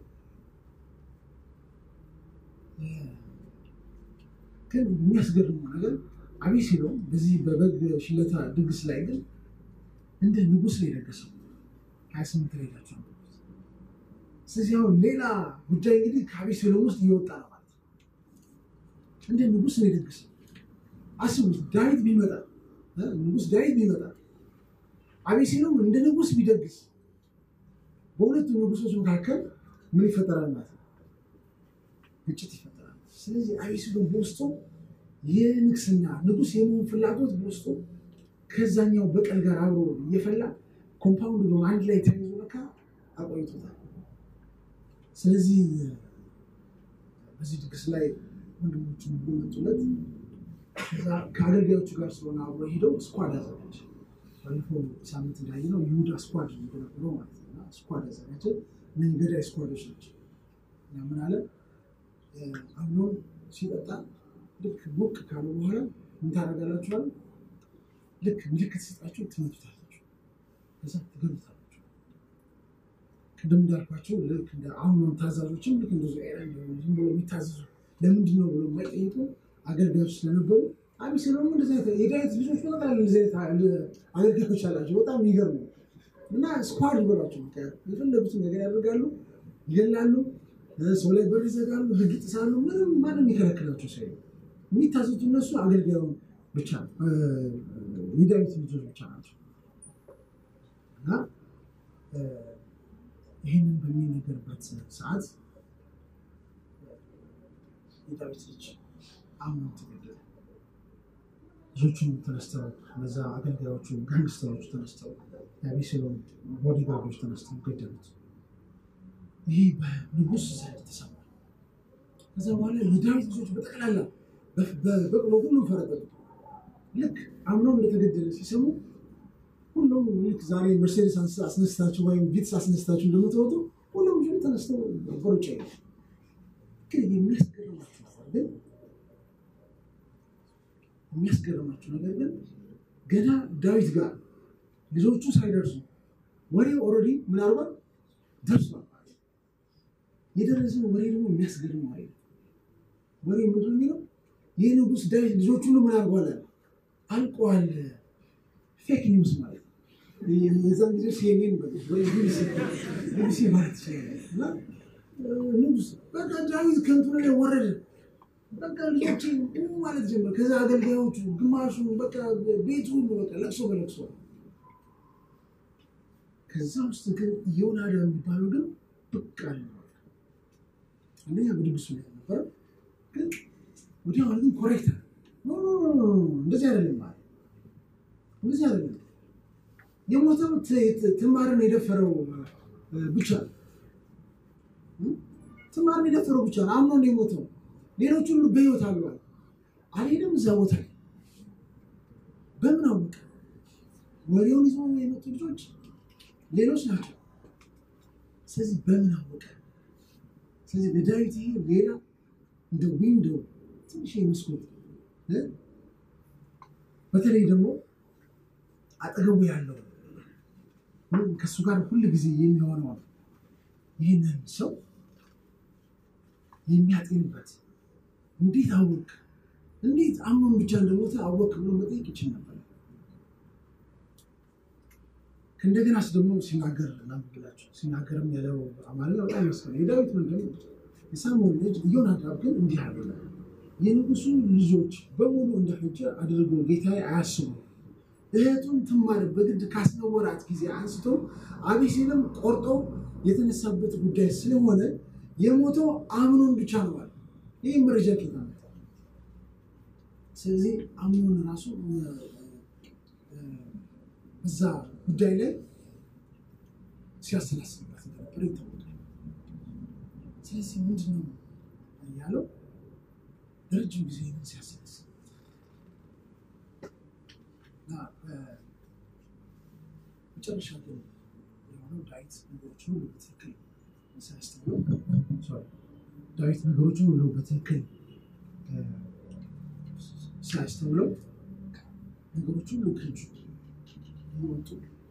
ግን የሚያስገርመው ነገር አቤሴሎም በዚህ በበግ ሽለታ ድግስ ላይ ግን እንደ ንጉስ ነው የደገሰው። 28 ላይ ናቸው። ስለዚህ አሁን ሌላ ጉዳይ እንግዲህ ከአቤሴሎም ውስጥ እየወጣ ነው ማለት ነው። እንደ ንጉስ ነው የደገሰው። አስቡት፣ ዳዊት ቢመጣ ንጉስ ዳዊት ቢመጣ አቤሴሎም እንደ ንጉስ ቢደግስ በሁለቱ ንጉሶች መካከል ምን ይፈጠራል ማለት ነው? ግጭት ይፈጠራል። ስለዚህ አቤሴሎም በውስጡ የንግስና ንጉስ የመሆን ፍላጎት በውስጡ ከዛኛው በቀል ጋር አብሮ እየፈላ ኮምፓውንድ ነው አንድ ላይ ተይዞ ለካ አቆይቶታል። ስለዚህ በዚህ ድግስ ላይ ወንድሞቹ መጡለት። ከዛ ከአገልጋዮቹ ጋር ስለሆነ አብሮ ሄደው ስኳድ አዘጋጀ። ባለፈው ሳምንት እንዳየነው ይሁዳ ስኳድ እንደነበረው ማለት ነው። ስኳድ አዘጋጀ። እነዚህ ገዳይ ስኳዶች ናቸው። እና ምን አለ? አምኖን ሲጠጣ ልክ ሞቅ ካለ በኋላ ምን ታደርጋላችሁ? ልክ ምልክት ሰጣችሁ ትመቱታላችሁ፣ ከዛ ትገሉታላችሁ። ቅድም እንዳልኳቸው ልክ እንደ አምኖን ታዛዦችም ልክ እንደዚህ አይነት ዝም ብሎ የሚታዘዙ ለምንድን ነው ብሎ የማይጠይቁ አገልጋዮች ስለነበሩ አቤሴሎም እንደዚህ አይነት የዳዊት ልጆች በጣም እንደዚህ አይነት አገልጋዮች አላቸው። በጣም የሚገርም ነው። እና ስኳድ ይበላቸው የፈለጉትን ነገር ያደርጋሉ፣ ይገላሉ፣ ሰው ላይ በር ይዘጋሉ፣ ህግ ይጥሳሉ። ምንም ማንም የሚከለክላቸው ሰው የለም። የሚታዘዙት እነሱ አገልጋዩን ብቻ የዳዊት ልጆች ብቻ ናቸው። እና ይህንን በሚነገርበት ሰዓት የዳዊት ልጅ አምኖን ተገደለ። ልጆቹም ተነስተው እነዛ አገልጋዮቹ ጋንግስተሮች ተነስተው የአቤሴሎም ቦዲጋርዶች ተነስተው ገደሉት። ይህ በንጉስ ዘንድ ተሰማ። ከዛ በኋላ የዳዊት ልጆች በጠቅላላ በበቅሎ ሁሉም ፈረጠጡ። ልክ አምኖን እንደተገደለ ሲሰሙ ሁሉም ልክ ዛሬ መርሴዲስ አስነስታችሁ ወይም ቪትስ አስነስታችሁ እንደምትወጡ ሁሉም ልጆች ተነስተው በሩጫ ይሄዱ። ግን የሚያስገርማችሁ ነገር ግን ገና ዳዊት ጋር ልጆቹ ሳይደርሱ ወሬው ኦልሬዲ ምናልባት ደርሷል። የደረሰው ወሬ ደግሞ የሚያስገርም ወሬ ነው። ወሬ ምንድን ነው የሚለው? የንጉስ ዳዊት ልጆቹ ሁሉ ምን አድርጓል? አልቀዋል። ፌክ ኒውስ ማለት ነው። የዛን ጊዜ ሲኤንኤን ወይ ቢቢሲ ማለት ይችላል። ንጉስ በቃ ዳዊት ከንቱ ላይ ወረደ። በቃ ልጆቹ ማለት ጀመረ። ከዛ አገልጋዮቹ ግማሹ በቃ ቤቱ ሁሉ በቃ ለቅሶ በለቅሶ። ከዛ ውስጥ ግን ዮናዳ የሚባለው ግን ብቅ አለ። አንደኛ በድግሱ ላይ ነበር፣ ግን ወዲያው ግን ኮሬክት ኖ እንደዚህ አይደለም ማለት እንደዚህ አይደለም። የሞተው ትማርን የደፈረው ብቻ ትማር የደፈረው ብቻ ነው አምኖ እንደሞተው ሌሎች ሁሉ በህይወት አሉ አልሄደም እዛ ቦታ በምን አወቀ ወሬውን ይዘው የመጡ ልጆች ሌሎች ናቸው ስለዚህ በምን አወቀ ስለዚህ በዳዊት ሌላ እንደ ዊንዶው ትንሽ መስኮት በተለይ ደግሞ አጠገቡ ያለው ከሱ ጋር ሁሉ ጊዜ የሚሆነው ይህንን ሰው የሚያጤንበት እንዴት አወቅ እንዴት አምኖን ብቻ እንደሞተ አወቅ ብሎ መጠየቅ ይችል ነበር እንደገና ደግሞ ሲናገር ለምብላችሁ ሲናገርም ያለው አማርኛ በጣም ያስፈላል የዳዊት ወንድም የሳሙኤል ልጅ ዮናታን ግን እንዲህ አለ የንጉሱ ልጆች በሙሉ እንደፈጀ አድርጎ ጌታዬ አያስቡ እህቱን ትማር በግድ ካስነወራት ጊዜ አንስቶ አቤሴሎም ቆርጦ የተነሳበት ጉዳይ ስለሆነ የሞተው አምኖን ብቻ ነው ማለት ይህ መረጃ ከታመጣ ስለዚህ አምኖን ራሱ እዛ ጉዳይ ላይ ሲያሰላስልበት ነበር ይታወቃል ስለዚህ ምንድነው ያለው ረጅም ጊዜ ሲያሰላስል መጨረሻ ላይ የሆነው ዳዊት ነገሮችን ሁሉ በትክክል ሲያስተውለው ዳዊት ነገሮችን ሁሉ በትክክል ሲያስተውለው ነገሮችን ሁሉ ከእጁ ይወጡ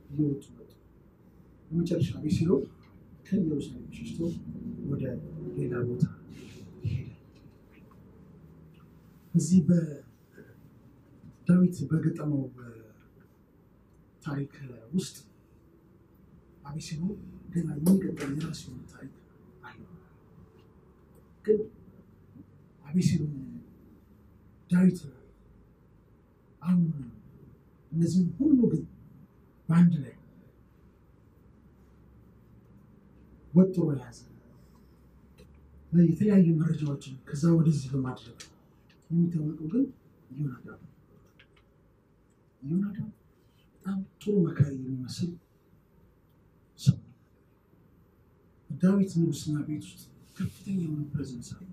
በመጨረሻ አቤሴሎም ከኢየሩሳሌም ሸሽቶ ወደ ሌላ ቦታ ሄደ እዚህ በዳዊት በገጠመው ታሪክ ውስጥ አቤሴሎም ገና የሚቀጥል የራሱ ታሪክ አለው ግን አቤሴሎም ዳዊት አሁን እነዚህ ሁሉ ግን በአንድ ላይ ወጥሮ ያዘ የተለያዩ መረጃዎችን ከዛ ወደዚህ በማድረግ የሚታወቀው ግን ዮናታን በጣም ጥሩ መካሪ የሚመስል ሰው ዳዊት ንጉስና ቤት ውስጥ ከፍተኛ የሆነ ፕሬዘንስ አለ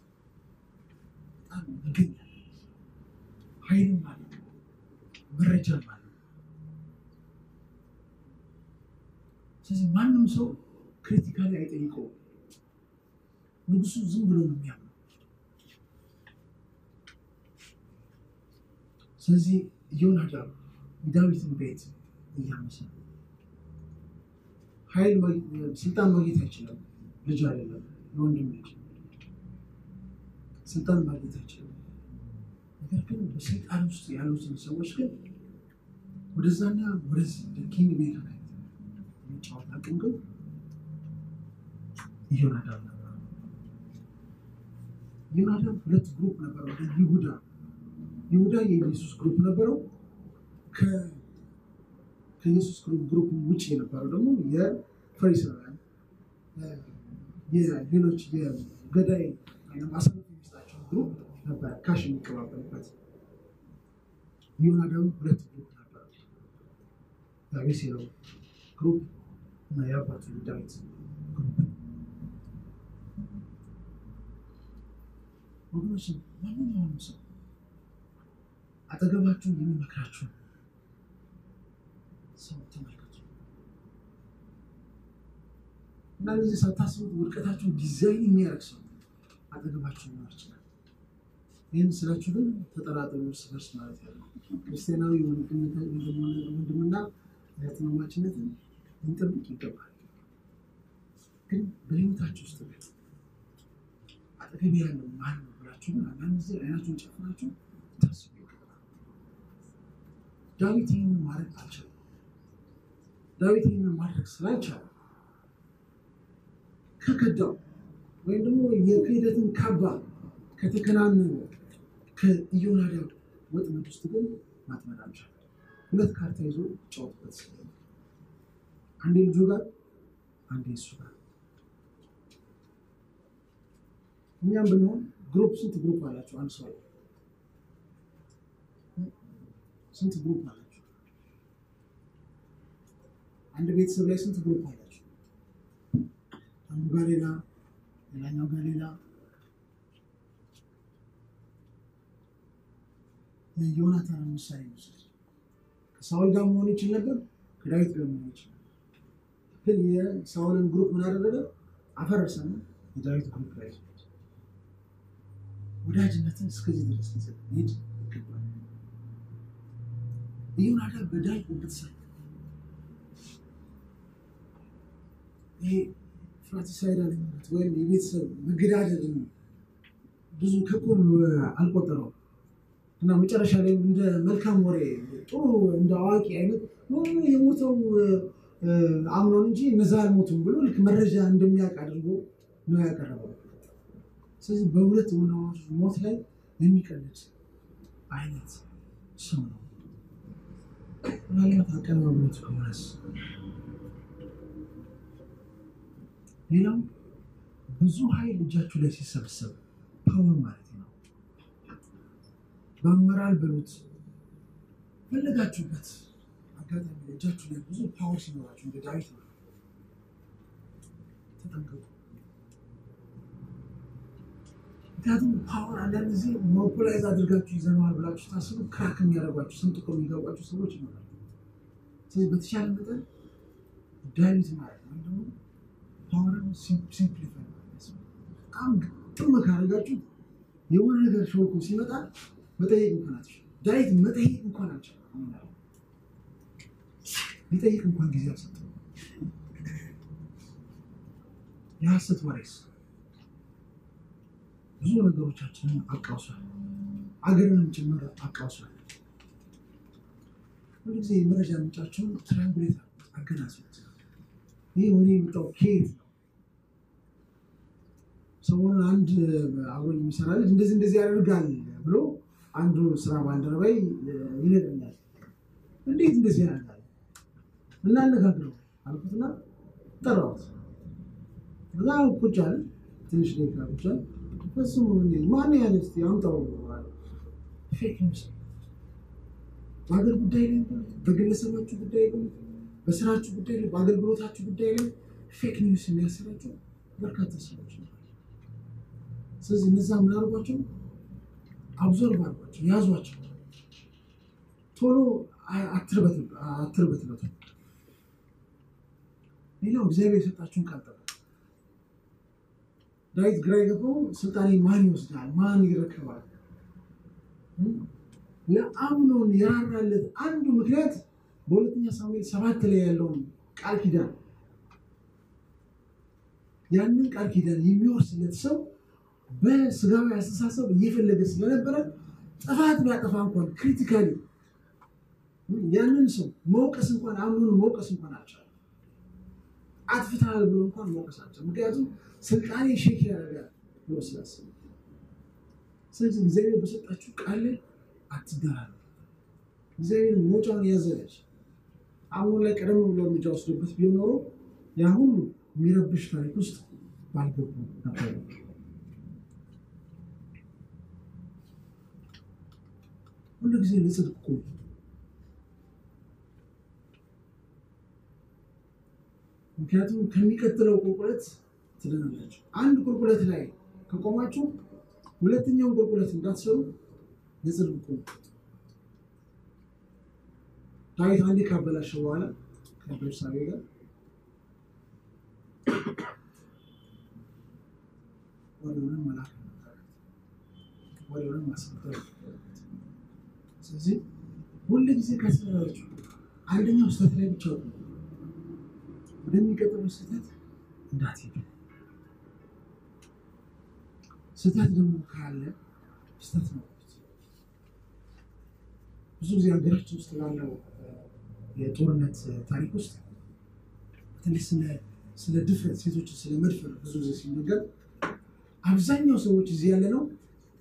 በጣም ይገኛል ኃይልም አለ መረጃም አለ ስለዚህ ማንም ሰው ክሪቲካሊ አይጠይቀው ንጉሱ ዝም ብሎ ነው የሚያምነው ስለዚህ ዮናታን ዳዊትን ቤት እያመሰ ኃይል ስልጣን ማግኘት አይችልም ልጅ አይደለም ወንድም ልጅ ስልጣን ማግኘት አይችልም ነገር ግን በስልጣን ውስጥ ያሉትን ሰዎች ግን ወደዛና ወደዚህ ኪንግ ቤት ላይ የሚጫወት አቅም ግን ዮናታን ሁለት ግሩፕ ነበረው ይሁዳ የኢየሱስ ግሩፕ ነበረው ከኢየሱስ ግሩፕ ውጪ የነበረው ደግሞ የፈሪሳውያን የሌሎች የገዳይ አሳልፎ የሚሰጣቸው ግሩፕ ነበር ካሽ የሚቀባበሉበት ዮናታን ሁለት ግሩፕ ነበር የአቤሴሎም ግሩፕ እና የአባቱ ዳዊት ግሩፕ ወገኖች ማንኛውም ሰው አጠገባችሁ የሚመክራችሁ ሰው ተመልከቱ እና ለዚህ ሳታስቡት ውድቀታችሁን ዲዛይን የሚያደርግ ሰው አጠገባችሁ ሊኖር ይችላል ይህን ስላችሁ ግን ተጠራጠሩ እርስ ማለት ያለው ክርስቲያናዊ ወንድምና እህትማማችነትን እንጠብቅ ይገባል ግን በህይወታችሁ ውስጥ አጠገብ ያለው ማን ነው ብላችሁ ግን አንዳንድ ጊዜ አይናችሁን ጨፍናችሁ ታስቡ ይገባል ዳዊት ይህንን ማድረግ አልቻለም ዳዊት ይህንን ማድረግ ስላልቻለ ከከዳው ወይም ደግሞ የክህደትን ካባ ከተከናነነ ከዮናታን ወጥመድ ውስጥ ግን ማጥመድ አልቻለም ሁለት ካርታ ይዞ ጫወትበት ስለሆነ አንዴ ልጁ ጋር አንዴ እሱ ጋር እኛም ብንሆን ግሩፕ ስንት ግሩፕ አላችሁ አንድ ሰው ስንት ግሩፕ አላችሁ አንድ ቤተሰብ ላይ ስንት ግሩፕ አላችሁ አንዱ ጋር ሌላ ሌላኛው ጋር ሌላ የዮናታን ምሳሌ ይመስላል። ከሳውል ጋር መሆን ይችል ነበር፣ ከዳዊት ጋር መሆን ይችል ነበር። ግን የሳውልን ግሩፕ ምን አደረገ? አፈረሰና የዳዊት ግሩፕ ላይ ወዳጅነትን እስከዚህ ድረስ ሊሄድ ይገባል። ዮናታን በዳዊት እንድትሰራ ይሄ ፍራቲሳይዳል ወይም የቤተሰብ መገዳደል ብዙ ከቁም አልቆጠረው እና መጨረሻ ላይ እንደ መልካም ወሬ ጥሩ እንደ አዋቂ አይነት ነው የሞተው አምኖን እንጂ እነዛ አልሞቱም ብሎ ልክ መረጃ እንደሚያውቅ አድርጎ ነው ያቀረበው። ስለዚህ በሁለት ወንድሞች ሞት ላይ የሚቀልድ አይነት ሰው ነው። ምናልባት አቀማመጡ ከሆነስ ሌላው ብዙ ኃይል እጃችሁ ላይ ሲሰበሰብ ፓወር ማለት ነው። በአመራር በሉት ፈለጋችሁበት አጋጣሚ እጃችሁ ላይ ብዙ ፓወር ሲኖራችሁ እንደ ዳዊት ነው። ተጠንቀቁ። ምክንያቱም ፓወር አንዳንድ ጊዜ ሞኖፖላይዝ አድርጋችሁ ይዘነዋል ብላችሁ ታስቡ ክራክ የሚያደርጓችሁ ስንጥቆ የሚገባችሁ ሰዎች ይኖራሉ። ስለዚህ በተሻለ መጠን ዳዊት ማለት ነው ደግሞ ፓወርን ሲምፕሊፋይ በጣም ግጥም ካደረጋችሁ የሆነ ነገር ሾልኮ ሲመጣ መጠየቅ እንኳን አትችሉም። ዳዊት መጠየቅ እንኳን አልቻለም። ሊጠይቅ እንኳን ጊዜ አልሰጠም። የሐሰት ወሬስ ብዙ ነገሮቻችንን አቃውሷል፣ አገርንም ጭምር አቃውሷል። ሁልጊዜ የመረጃ ምንጫቸውን ትራንጉሌት አገናዝቡት። ይህ ወሬ የመጣው ከየት ነው? ሰሞኑን አንድ አብሮኝ የሚሰራ ልጅ እንደዚህ ያደርጋል ብሎ አንዱ ስራ ባልደረባይ ይነግረኛል። እንዴት እንደዚህ ያደርጋል? እናነጋግረው አልኩትና ጠራሁት። እዛ ቁጭ አለ። ትንሽ ደቂቃ ቁጭ አለ። በስሙ ማን ያለው እስቲ አምጣው አለ። ፌክ ኒውስ በአገር ጉዳይ ላይ በግለሰባችሁ ጉዳይ ላይ በስራችሁ ጉዳይ ላይ በአገልግሎታችሁ ጉዳይ ላይ ፌክ ኒውስ የሚያሰራጩ በርካታ ሰዎች ናቸው። ስለዚህ እነዛ ምን አድርጓቸው? አብዞርብ አድርጓቸው፣ ያዟቸው። ቶሎ አትርበትበት። ሌላው እግዚአብሔር የሰጣችሁን ቃል ጠብቁ። ዳዊት ግራ የገባው ስልጣኔ ማን ይወስዳል፣ ማን ይረከባል? ለአምኖን ያራራለት አንዱ ምክንያት በሁለተኛ ሳሙኤል 7 ላይ ያለውን ቃል ኪዳን ያንን ቃል ኪዳን የሚወርስለት ሰው በስጋዊ አስተሳሰብ እየፈለገ ስለነበረ ጥፋት ቢያጠፋ እንኳን ክሪቲካሊ ያንን ሰው መውቀስ እንኳን አምኖን መውቀስ እንኳን አልቻለም። አጥፍታል ብሎ እንኳን መውቀስ አልቻለም። ምክንያቱም ስልጣኔ ሼክ ያደርጋል ብሎ ስላሰበ። ስለዚህ እግዚአብሔር በሰጣችሁ ቃል ላይ አትደራሩ። እግዚአብሔር ሞጫውን ያዘለች አሁን ላይ ቀደም ብሎ እርምጃ ወስዶበት ቢሆን ኖሮ ያ ሁሉ የሚረብሽ ታሪክ ውስጥ ባልገቡ ነበር። ሁሉ ጊዜ ለጽድቅ ቆሙ። ምክንያቱም ከሚቀጥለው ቁልቁለት ትድናላችሁ። አንድ ቁልቁለት ላይ ከቆማችሁ ሁለተኛውን ቁልቁለት እንዳትሰሩ ለጽድቅ ቆሙ። ዳዊት አንዴ ካበላሸው በኋላ ከቤርሳቤ ጋር ወሬውን መላክ ወሬውን ማስፈጠር። ስለዚህ ሁሉ ጊዜ ከሰራችሁ አንደኛው ስህተት ላይ ብቻ ወደሚቀጥለው ስህተት እንዳትሄዱ። ስህተት ደግሞ ካለ ስህተት ነው። ብዙ ጊዜ ሀገራችን ውስጥ ባለው የጦርነት ታሪክ ውስጥ በተለይ ስለ ድፍረት ሴቶች ስለ መድፈር ብዙ ጊዜ ሲነገር አብዛኛው ሰዎች እዚህ ያለ ነው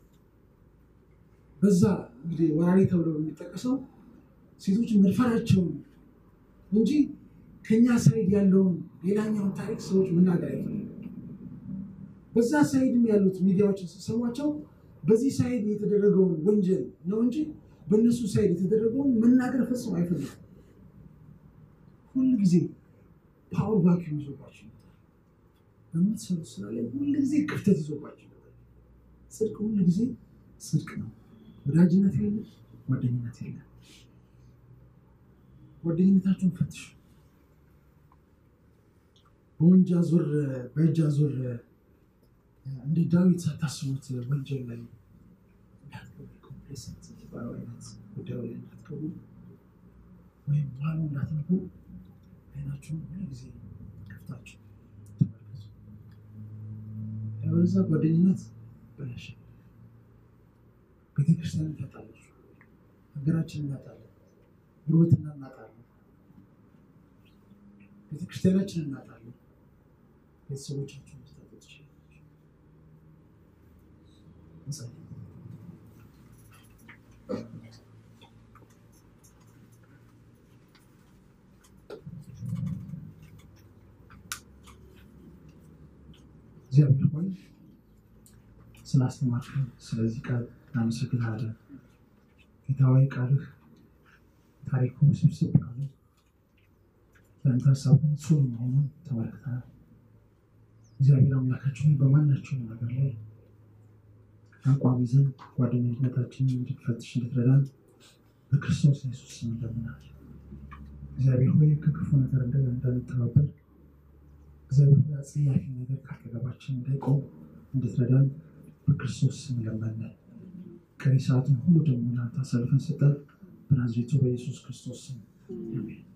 በዛ እንግዲህ ወራሪ ተብሎ የሚጠቀሰው ሴቶች መድፈራቸው እንጂ ከኛ ሳይድ ያለውን ሌላኛውን ታሪክ ሰዎች መናገር አይፈልጉም። በዛ ሳይድም ያሉት ሚዲያዎችን ሲሰሟቸው በዚህ ሳይድ የተደረገውን ወንጀል ነው እንጂ በእነሱ ሳይድ የተደረገውን መናገር ፈጽሞ አይፈልጉም። ሁሉ ጊዜ ፓወር ቫኪዩም ይዞባቸው በምትሰሩ ስራ ላይ ሁልጊዜ ክፍተት ይዞባችሁ ጽድቅ ሁልጊዜ ጽድቅ ነው። ወዳጅነት የለም፣ ጓደኝነት የለም። ጓደኝነታችሁን ፈትሹ። በእጅ አዙር እንደ ዳዊት ሳታስቡት ወንጀል ላይ እንዳትገቡ ኮምፕሌሰንት የተባለው አይነት ጉዳዩ ላይ እንዳትገቡ ወይም ባሉ እንዳትነኩ አይናችሁን ሁልጊዜ ከፍታችሁ ተመልከቱ። ያለበለዚያ ጓደኝነት በላሽ። ቤተክርስቲያን ታጣለች፣ ሀገራችንን እናጣለን፣ ጉርብትና እናጣለን፣ ቤተክርስቲያናችንን እናጣለን፣ ቤተሰቦቻችንን ልታጡ ትችላላችሁ። እንጸልይ። እግዚአብሔር ሆይ ስላስተማርከን ስለዚህ ቃል እናመሰግናለን። ጌታዊ ቃልህ ታሪኩ ውስብስብ ቃሉ ያንተ ሀሳብ ጽኑ መሆኑን ተመልክተናል። እግዚአብሔር አምላካችን በማናቸውም ነገር ላይ አቋም ይዘን ጓደኝነታችንን እንድንፈትሽ እንድትረዳን በክርስቶስ ኢየሱስ ስም እንለምናለን። እግዚአብሔር ሆይ ከክፉ ነገር እንዳንተባበር እግዚአብሔር ሆይ አጸያፊ ነገር ካጠገባችን እንዳይቆም እንድትረዳን በክርስቶስ ስም እንለምናለን። ቀሪ ሰዓትን ሁሉ ደግሞ ለአንተ አሳልፈን ሰጠን። በናዝሬቱ በኢየሱስ ክርስቶስ ስም አሜን።